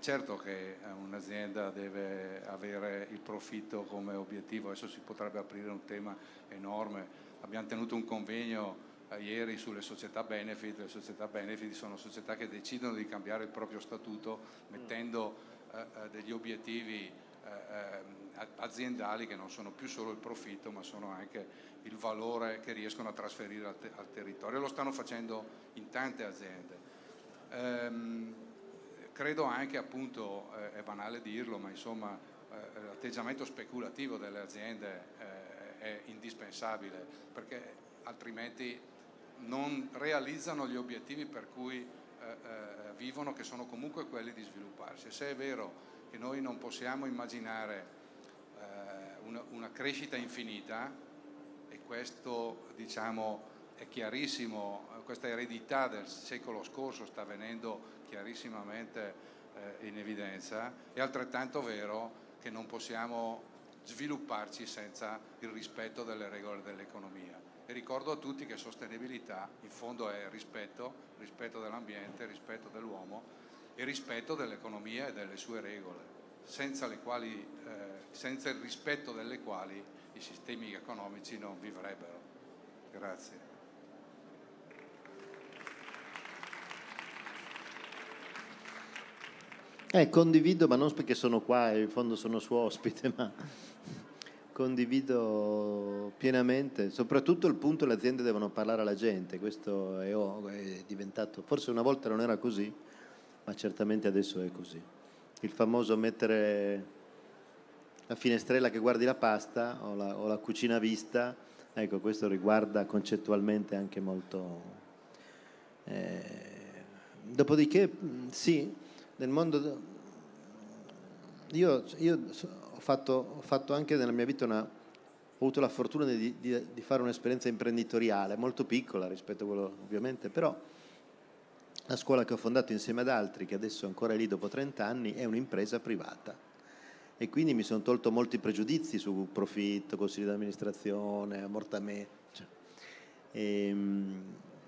certo che un'azienda deve avere il profitto come obiettivo, adesso si potrebbe aprire un tema enorme. Abbiamo tenuto un convegno eh, ieri sulle società benefit. Le società benefit sono società che decidono di cambiare il proprio statuto mettendo eh, degli obiettivi eh, aziendali che non sono più solo il profitto, ma sono anche il valore che riescono a trasferire al, te- al territorio. Lo stanno facendo in tante aziende. Ehm, credo anche, appunto, eh, è banale dirlo, ma insomma eh, l'atteggiamento speculativo delle aziende eh, è indispensabile, perché altrimenti non realizzano gli obiettivi per cui eh, eh, vivono, che sono comunque quelli di svilupparsi. E se è vero che noi non possiamo immaginare eh, una, una crescita infinita, e questo, diciamo, è chiarissimo, questa eredità del secolo scorso sta venendo chiarissimamente eh, in evidenza, è altrettanto vero che non possiamo svilupparci senza il rispetto delle regole dell'economia. E ricordo a tutti che sostenibilità in fondo è rispetto, rispetto dell'ambiente, rispetto dell'uomo e rispetto dell'economia e delle sue regole, senza le quali, eh, senza il rispetto delle quali i sistemi economici non vivrebbero. Grazie. Eh, condivido, ma non perché sono qua e in fondo sono suo ospite, ma condivido pienamente, soprattutto il punto che le aziende devono parlare alla gente. Questo è, è diventato, forse una volta non era così, ma certamente adesso è così. Il famoso mettere la finestrella che guardi la pasta o la, o la cucina vista, ecco, questo riguarda concettualmente anche molto. Eh, dopodiché, sì, nel mondo, io, io ho, fatto, ho fatto anche nella mia vita una, ho avuto la fortuna di, di, di fare un'esperienza imprenditoriale molto piccola rispetto a quello, ovviamente, però la scuola che ho fondato insieme ad altri, che adesso è ancora lì dopo trenta anni, è un'impresa privata e quindi mi sono tolto molti pregiudizi su profitto, consiglio di amministrazione, ammortamento, cioè, ehm,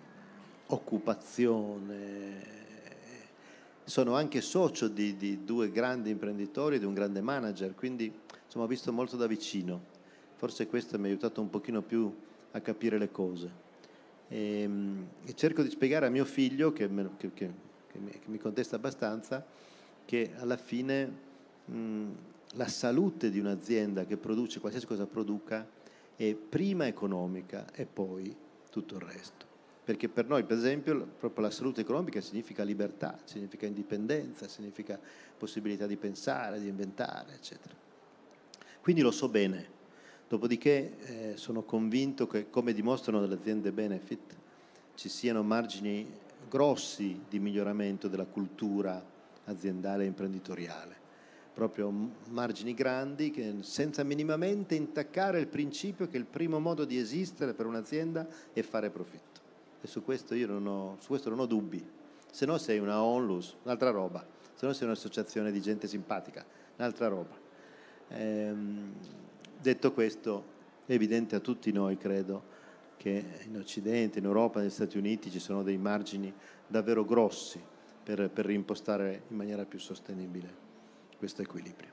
occupazione. Sono anche socio di, di due grandi imprenditori e di un grande manager, quindi insomma ho visto molto da vicino. Forse questo mi ha aiutato un pochino più a capire le cose. E, e cerco di spiegare a mio figlio, che, che, che, che, mi, che mi contesta abbastanza, che alla fine mh, la salute di un'azienda che produce qualsiasi cosa produca è prima economica e poi tutto il resto. Perché per noi, per esempio, proprio la salute economica significa libertà, significa indipendenza, significa possibilità di pensare, di inventare, eccetera. Quindi lo so bene. Dopodiché eh, sono convinto che, come dimostrano delle aziende benefit, ci siano margini grossi di miglioramento della cultura aziendale e imprenditoriale. Proprio margini grandi che, senza minimamente intaccare il principio che il primo modo di esistere per un'azienda è fare profitto. E su questo io non ho, su questo non ho dubbi. Se no sei una onlus, un'altra roba. Se no sei un'associazione di gente simpatica, un'altra roba. Ehm, detto questo, è evidente a tutti noi, credo, che in Occidente, in Europa, negli Stati Uniti ci sono dei margini davvero grossi per, per reimpostare in maniera più sostenibile questo equilibrio.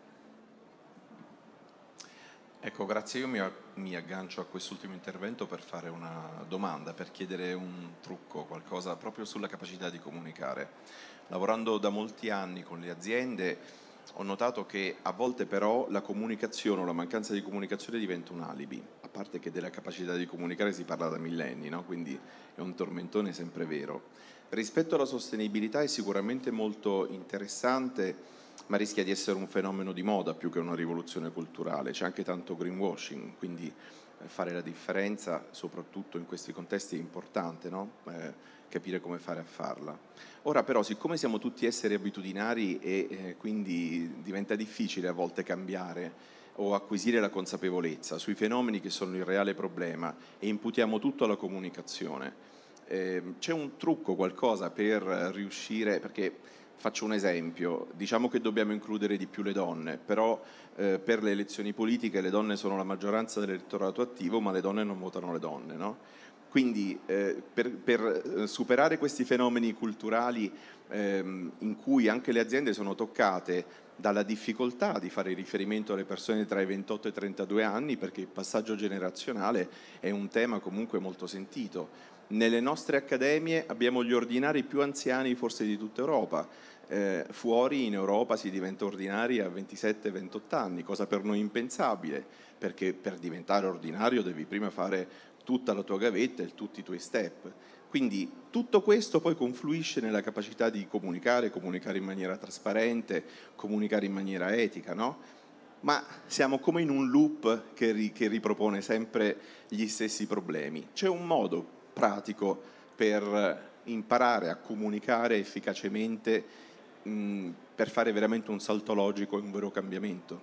Ecco, grazie. Io mi, mi aggancio a quest'ultimo intervento per fare una domanda, per chiedere un trucco, qualcosa proprio sulla capacità di comunicare. Lavorando da molti anni con le aziende ho notato che a volte però la comunicazione o la mancanza di comunicazione diventa un alibi, a parte che della capacità di comunicare si parla da millenni, no? Quindi è un tormentone sempre vero. Rispetto alla sostenibilità è sicuramente molto interessante, ma rischia di essere un fenomeno di moda più che una rivoluzione culturale. C'è anche tanto greenwashing, quindi fare la differenza, soprattutto in questi contesti, è importante, no? Eh, capire come fare a farla. Ora però, siccome siamo tutti esseri abitudinari e eh, quindi diventa difficile a volte cambiare o acquisire la consapevolezza sui fenomeni che sono il reale problema e imputiamo tutto alla comunicazione, eh, c'è un trucco, qualcosa per riuscire, perché faccio un esempio, diciamo che dobbiamo includere di più le donne, però eh, per le elezioni politiche le donne sono la maggioranza dell'elettorato attivo, ma le donne non votano le donne, no? Quindi eh, per, per superare questi fenomeni culturali ehm, in cui anche le aziende sono toccate dalla difficoltà di fare riferimento alle persone tra i ventotto e i trentadue anni, perché il passaggio generazionale è un tema comunque molto sentito. Nelle nostre accademie abbiamo gli ordinari più anziani forse di tutta Europa. Eh, fuori in Europa si diventa ordinari a ventisette ventotto anni, cosa per noi impensabile, perché per diventare ordinario devi prima fare tutta la tua gavetta e tutti i tuoi step. Quindi tutto questo poi confluisce nella capacità di comunicare, comunicare in maniera trasparente, comunicare in maniera etica, no? Ma siamo come in un loop che, ri, che ripropone sempre gli stessi problemi. C'è un modo pratico per imparare a comunicare efficacemente, mh, per fare veramente un salto logico e un vero cambiamento?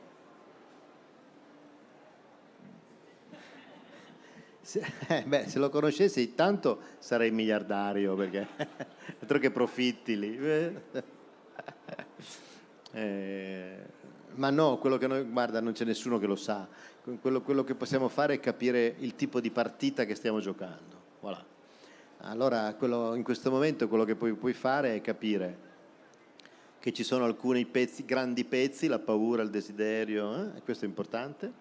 Se, eh, beh, se lo conoscessi tanto sarei miliardario, perché altro che profitti lì. Eh, ma no, quello che noi, guarda, non c'è nessuno che lo sa. Quello, quello che possiamo fare è capire il tipo di partita che stiamo giocando. Voilà. Allora, quello, in questo momento quello che puoi, puoi fare è capire che ci sono alcuni pezzi, grandi pezzi, la paura, il desiderio, eh? Questo è importante.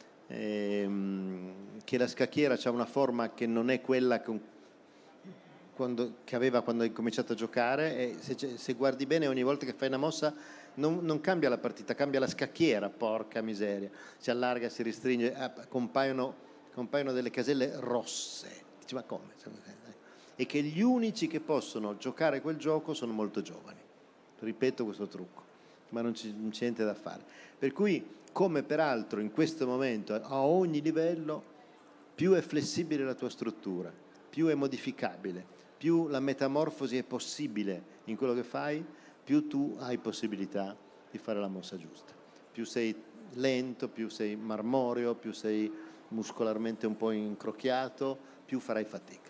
Ehm, che la scacchiera ha una forma che non è quella che, quando, che aveva quando hai cominciato a giocare, e se, se guardi bene ogni volta che fai una mossa non, non cambia la partita, cambia la scacchiera, porca miseria, si allarga, si ristringe, compaiono, compaiono delle caselle rosse. Dici, ma come? E che gli unici che possono giocare quel gioco sono molto giovani. Ripeto questo trucco, ma non, ci, non c'è niente da fare. Per cui, come peraltro in questo momento a ogni livello, più è flessibile la tua struttura, più è modificabile, più la metamorfosi è possibile in quello che fai, più tu hai possibilità di fare la mossa giusta. Più sei lento, più sei marmoreo, più sei muscolarmente un po' incrocchiato, più farai fatica.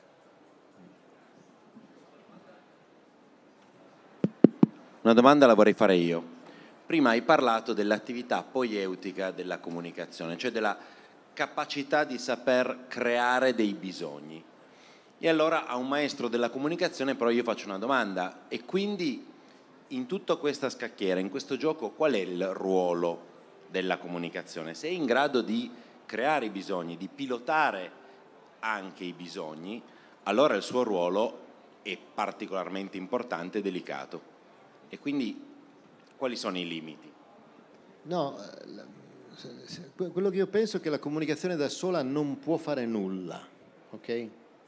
Una domanda la vorrei fare io. Prima hai parlato dell'attività poieutica della comunicazione, cioè della capacità di saper creare dei bisogni. E allora a un maestro della comunicazione però io faccio una domanda: e quindi in tutta questa scacchiera, in questo gioco, qual è il ruolo della comunicazione? Se è in grado di creare i bisogni, di pilotare anche i bisogni, allora il suo ruolo è particolarmente importante e delicato. E quindi quali sono i limiti? No, quello che io penso è che la comunicazione da sola non può fare nulla, ok?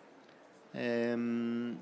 Ehm,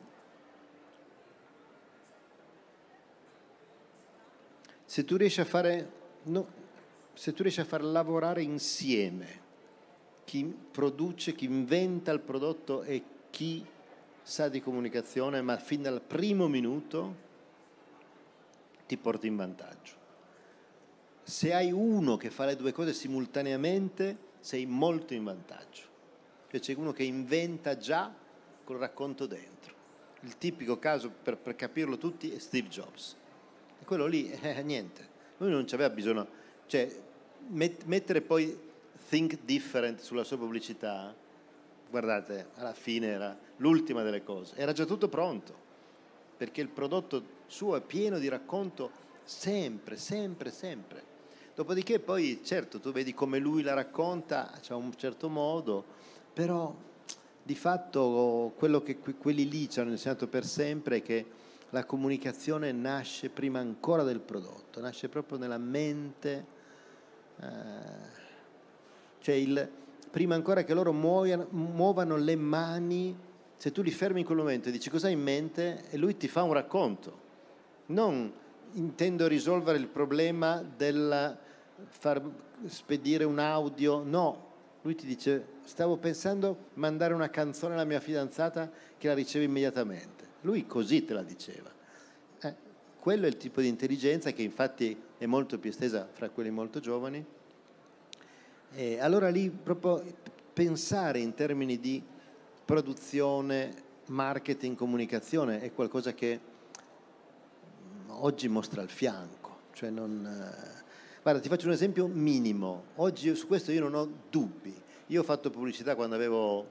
se tu riesci a fare, no, se tu riesci a far lavorare insieme chi produce, chi inventa il prodotto e chi sa di comunicazione, ma fin dal primo minuto ti porti in vantaggio. Se hai uno che fa le due cose simultaneamente, sei molto in vantaggio. Cioè c'è uno che inventa già col racconto dentro. Il tipico caso, per, per capirlo tutti, è Steve Jobs. E quello lì, eh, niente. Lui non c'aveva bisogno. Cioè, met, mettere poi Think Different sulla sua pubblicità, guardate, alla fine era l'ultima delle cose. Era già tutto pronto, perché il prodotto suo è pieno di racconto sempre, sempre, sempre. Dopodiché poi, certo, tu vedi come lui la racconta, c'ha un certo modo, però di fatto quello che quelli lì ci hanno insegnato per sempre è che la comunicazione nasce prima ancora del prodotto, nasce proprio nella mente, eh, cioè il, prima ancora che loro muoiano, muovano le mani, se tu li fermi in quel momento e dici cosa hai in mente, e lui ti fa un racconto. Non intendo risolvere il problema del far spedire un audio, no, lui ti dice stavo pensando a mandare una canzone alla mia fidanzata che la riceve immediatamente. Lui così te la diceva. Eh, quello è il tipo di intelligenza che infatti è molto più estesa fra quelli molto giovani. E allora lì proprio pensare in termini di produzione, marketing, comunicazione è qualcosa che oggi mostra il fianco, cioè non, guarda, ti faccio un esempio minimo. Oggi su questo io non ho dubbi. Io ho fatto pubblicità quando avevo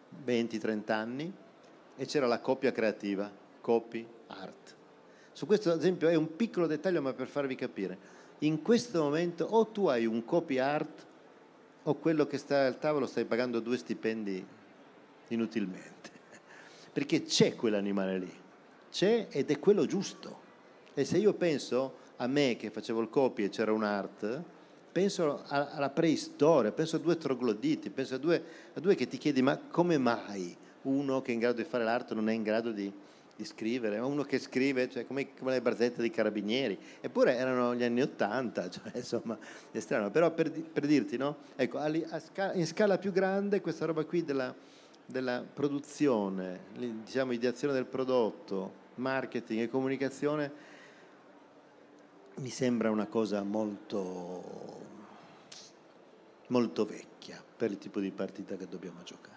venti trenta anni, e c'era la coppia creativa, copy, art. Su questo, ad esempio, è un piccolo dettaglio, ma per farvi capire. In questo momento o tu hai un copy art o quello che sta al tavolo stai pagando due stipendi inutilmente, perché c'è quell'animale lì, c'è, ed è quello giusto. E se io penso a me che facevo il copy e c'era un art, penso alla preistoria, penso a due trogloditi, penso a due, a due che ti chiedi: ma come mai uno che è in grado di fare l'art non è in grado di, di scrivere? Ma uno che scrive, cioè come, come le barzellette dei carabinieri, eppure erano gli anni ottanta, cioè, insomma è strano. Però per, per dirti, no? Ecco, a, a scala, in scala più grande questa roba qui della, della produzione, diciamo ideazione del prodotto, marketing e comunicazione, mi sembra una cosa molto, molto vecchia per il tipo di partita che dobbiamo giocare.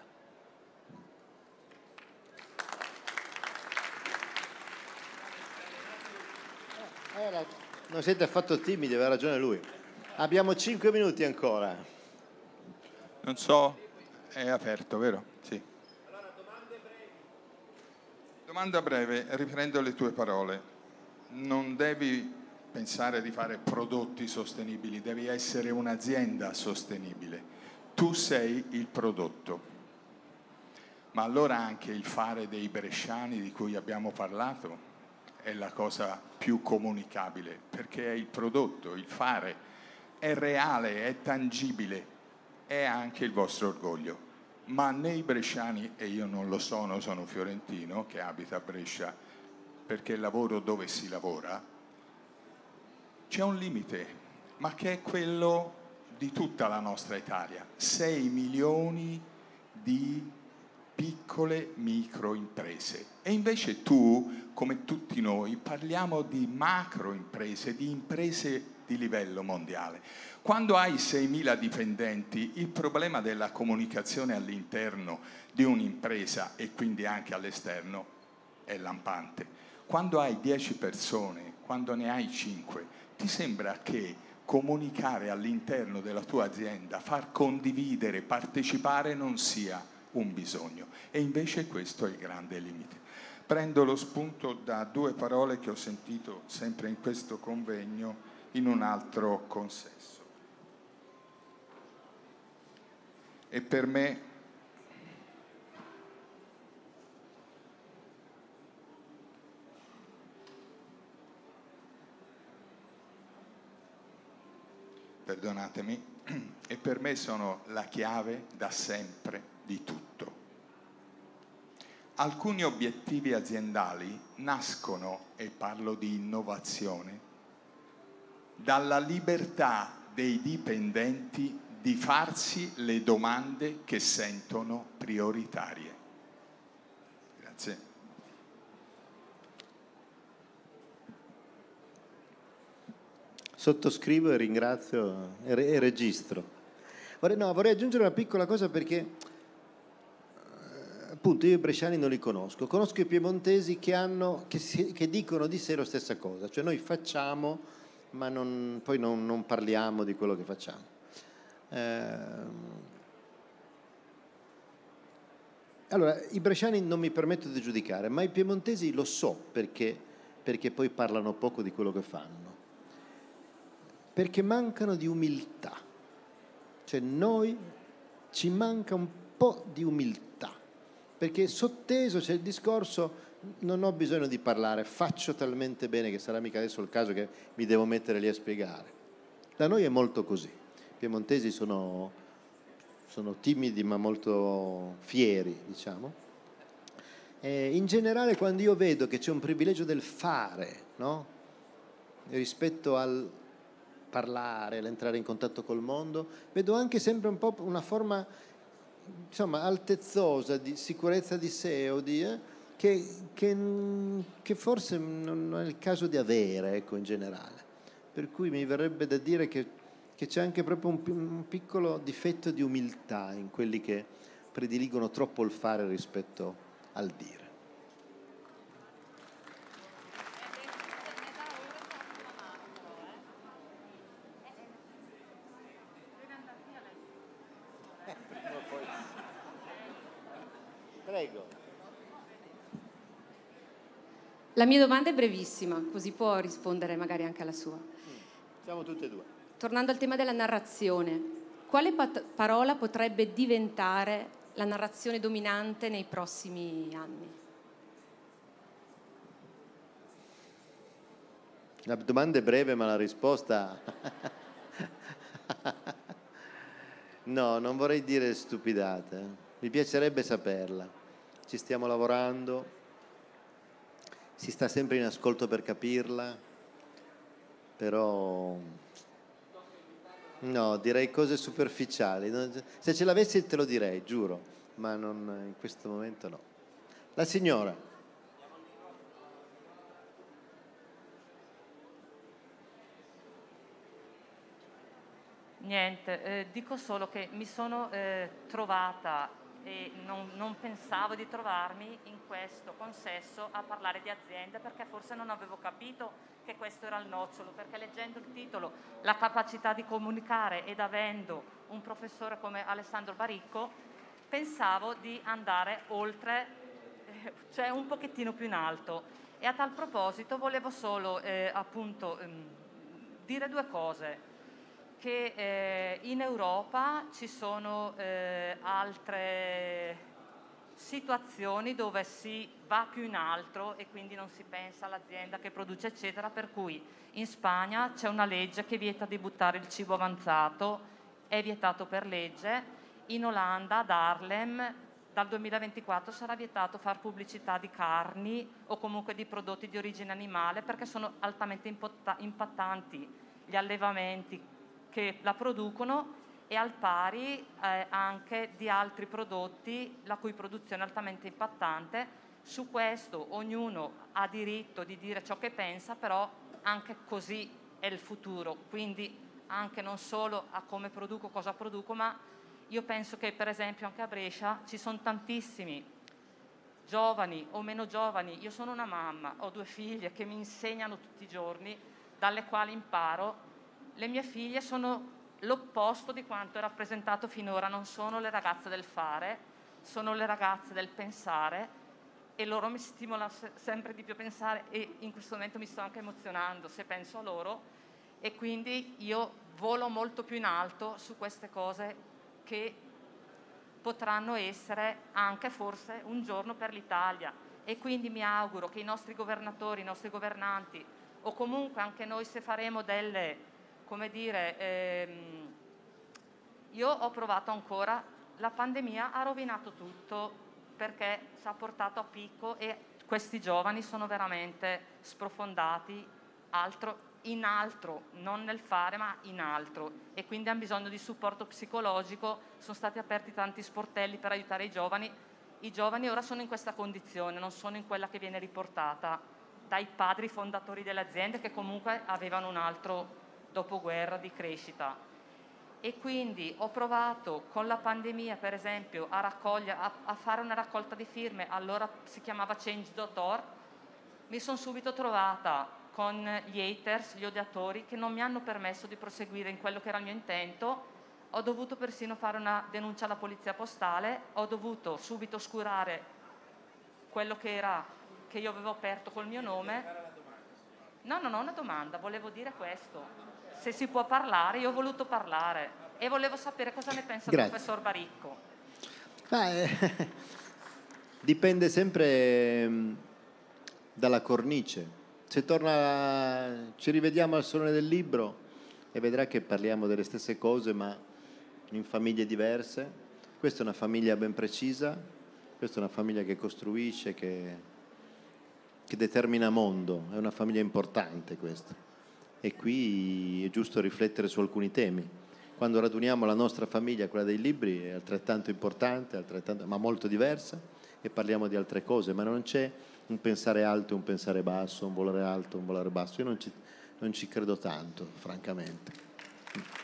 Eh, non siete affatto timidi, aveva ragione lui. Abbiamo cinque minuti ancora. Non so, è aperto, vero? Sì. Domanda breve, riprendo le tue parole. Non devi pensare di fare prodotti sostenibili, devi essere un'azienda sostenibile. Tu sei il prodotto, ma allora anche il fare dei bresciani di cui abbiamo parlato è la cosa più comunicabile, perché è il prodotto, il fare, è reale, è tangibile, è anche il vostro orgoglio. Ma nei bresciani, e io non lo sono, sono fiorentino che abita a Brescia, perché lavoro dove si lavora, c'è un limite, ma che è quello di tutta la nostra Italia. sei milioni di piccole microimprese. E invece tu, come tutti noi, parliamo di macroimprese, di imprese di livello mondiale. Quando hai seimila dipendenti, il problema della comunicazione all'interno di un'impresa e quindi anche all'esterno è lampante. Quando hai dieci persone, quando ne hai cinque, ti sembra che comunicare all'interno della tua azienda, far condividere, partecipare non sia un bisogno, e invece questo è il grande limite. Prendo lo spunto da due parole che ho sentito sempre in questo convegno in un altro consesso. E per me perdonatemi, e per me sono la chiave da sempre di tutto. Alcuni obiettivi aziendali nascono, e parlo di innovazione, dalla libertà dei dipendenti di farsi le domande che sentono prioritarie. Grazie. Sottoscrivo e ringrazio e, re, e registro. Vorrei, no, vorrei aggiungere una piccola cosa, perché appunto io i bresciani non li conosco, conosco i piemontesi che, hanno, che, si, che dicono di sé la stessa cosa, cioè noi facciamo ma non, poi non, non parliamo di quello che facciamo. Eh, allora, i bresciani non mi permetto di giudicare, ma i piemontesi lo so perché, perché poi parlano poco di quello che fanno. Perché mancano di umiltà, cioè noi ci manca un po' di umiltà, perché sotteso c'è il discorso: non ho bisogno di parlare, faccio talmente bene che sarà mica adesso il caso che mi devo mettere lì a spiegare. Da noi è molto così, i piemontesi sono, sono timidi ma molto fieri, diciamo. E in generale, quando io vedo che c'è un privilegio del fare, no? Rispetto al parlare, l'entrare in contatto col mondo, vedo anche sempre un po' una forma, insomma, altezzosa, di sicurezza di sé o di, eh, che, che, che forse non è il caso di avere, ecco, in generale. Per cui mi verrebbe da dire che, che c'è anche proprio un, un piccolo difetto di umiltà in quelli che prediligono troppo il fare rispetto al dire. Prego. La mia domanda è brevissima, così può rispondere magari anche alla sua. Siamo tutte e due. Tornando al tema della narrazione, quale pat- parola potrebbe diventare la narrazione dominante nei prossimi anni? La domanda è breve, ma la risposta... No, non vorrei dire stupidate. Mi piacerebbe saperla. Ci stiamo lavorando, si sta sempre in ascolto per capirla, però... No, direi cose superficiali. Se ce l'avessi te lo direi, giuro, ma non, in questo momento no. La signora. Niente, eh, dico solo che mi sono eh, trovata e non, non pensavo di trovarmi in questo consesso a parlare di aziende, perché forse non avevo capito che questo era il nocciolo, perché leggendo il titolo la capacità di comunicare ed avendo un professore come Alessandro Baricco pensavo di andare oltre, eh, cioè un pochettino più in alto. E a tal proposito volevo solo eh, appunto ehm, dire due cose. Che eh, in Europa ci sono eh, altre situazioni dove si va più in alto e quindi non si pensa all'azienda che produce eccetera, per cui in Spagna c'è una legge che vieta di buttare il cibo avanzato, è vietato per legge. In Olanda, ad Haarlem, dal duemilaventiquattro sarà vietato far pubblicità di carni o comunque di prodotti di origine animale, perché sono altamente impattanti gli allevamenti che la producono e al pari eh, anche di altri prodotti la cui produzione è altamente impattante. Su questo ognuno ha diritto di dire ciò che pensa, però anche così è il futuro, quindi anche non solo a come produco, cosa produco, ma io penso che per esempio anche a Brescia ci sono tantissimi giovani o meno giovani, io sono una mamma, ho due figlie che mi insegnano tutti i giorni, dalle quali imparo. Le mie figlie sono l'opposto di quanto è rappresentato finora, non sono le ragazze del fare, sono le ragazze del pensare e loro mi stimolano se- sempre di più a pensare e in questo momento mi sto anche emozionando se penso a loro e quindi io volo molto più in alto su queste cose che potranno essere anche forse un giorno per l'Italia e quindi mi auguro che i nostri governatori, i nostri governanti o comunque anche noi se faremo delle... come dire, ehm, io ho provato ancora, la pandemia ha rovinato tutto perché ci ha portato a picco e questi giovani sono veramente sprofondati altro, in altro, non nel fare ma in altro e quindi hanno bisogno di supporto psicologico, sono stati aperti tanti sportelli per aiutare i giovani, i giovani ora sono in questa condizione, non sono in quella che viene riportata dai padri fondatori delle aziende che comunque avevano un altro dopoguerra di crescita e quindi ho provato con la pandemia per esempio a, raccogliere, a, a fare una raccolta di firme, allora si chiamava change punto org, mi sono subito trovata con gli haters, gli odiatori che non mi hanno permesso di proseguire in quello che era il mio intento, ho dovuto persino fare una denuncia alla polizia postale, ho dovuto subito oscurare quello che era che io avevo aperto col mio nome. No, non ho una domanda, volevo dire questo. Se si può parlare, io ho voluto parlare e volevo sapere cosa ne pensa il professor Baricco. Ah, eh, dipende sempre mh, dalla cornice. Se torna, ci rivediamo al Salone del Libro e vedrà che parliamo delle stesse cose ma in famiglie diverse. Questa è una famiglia ben precisa, questa è una famiglia che costruisce, che, che determina mondo, è una famiglia importante questa. E qui è giusto riflettere su alcuni temi. Quando raduniamo la nostra famiglia, quella dei libri, è altrettanto importante, altrettanto, ma molto diversa, e parliamo di altre cose, ma non c'è un pensare alto e un pensare basso, un volare alto e un volare basso. Io non ci, non ci credo tanto, francamente.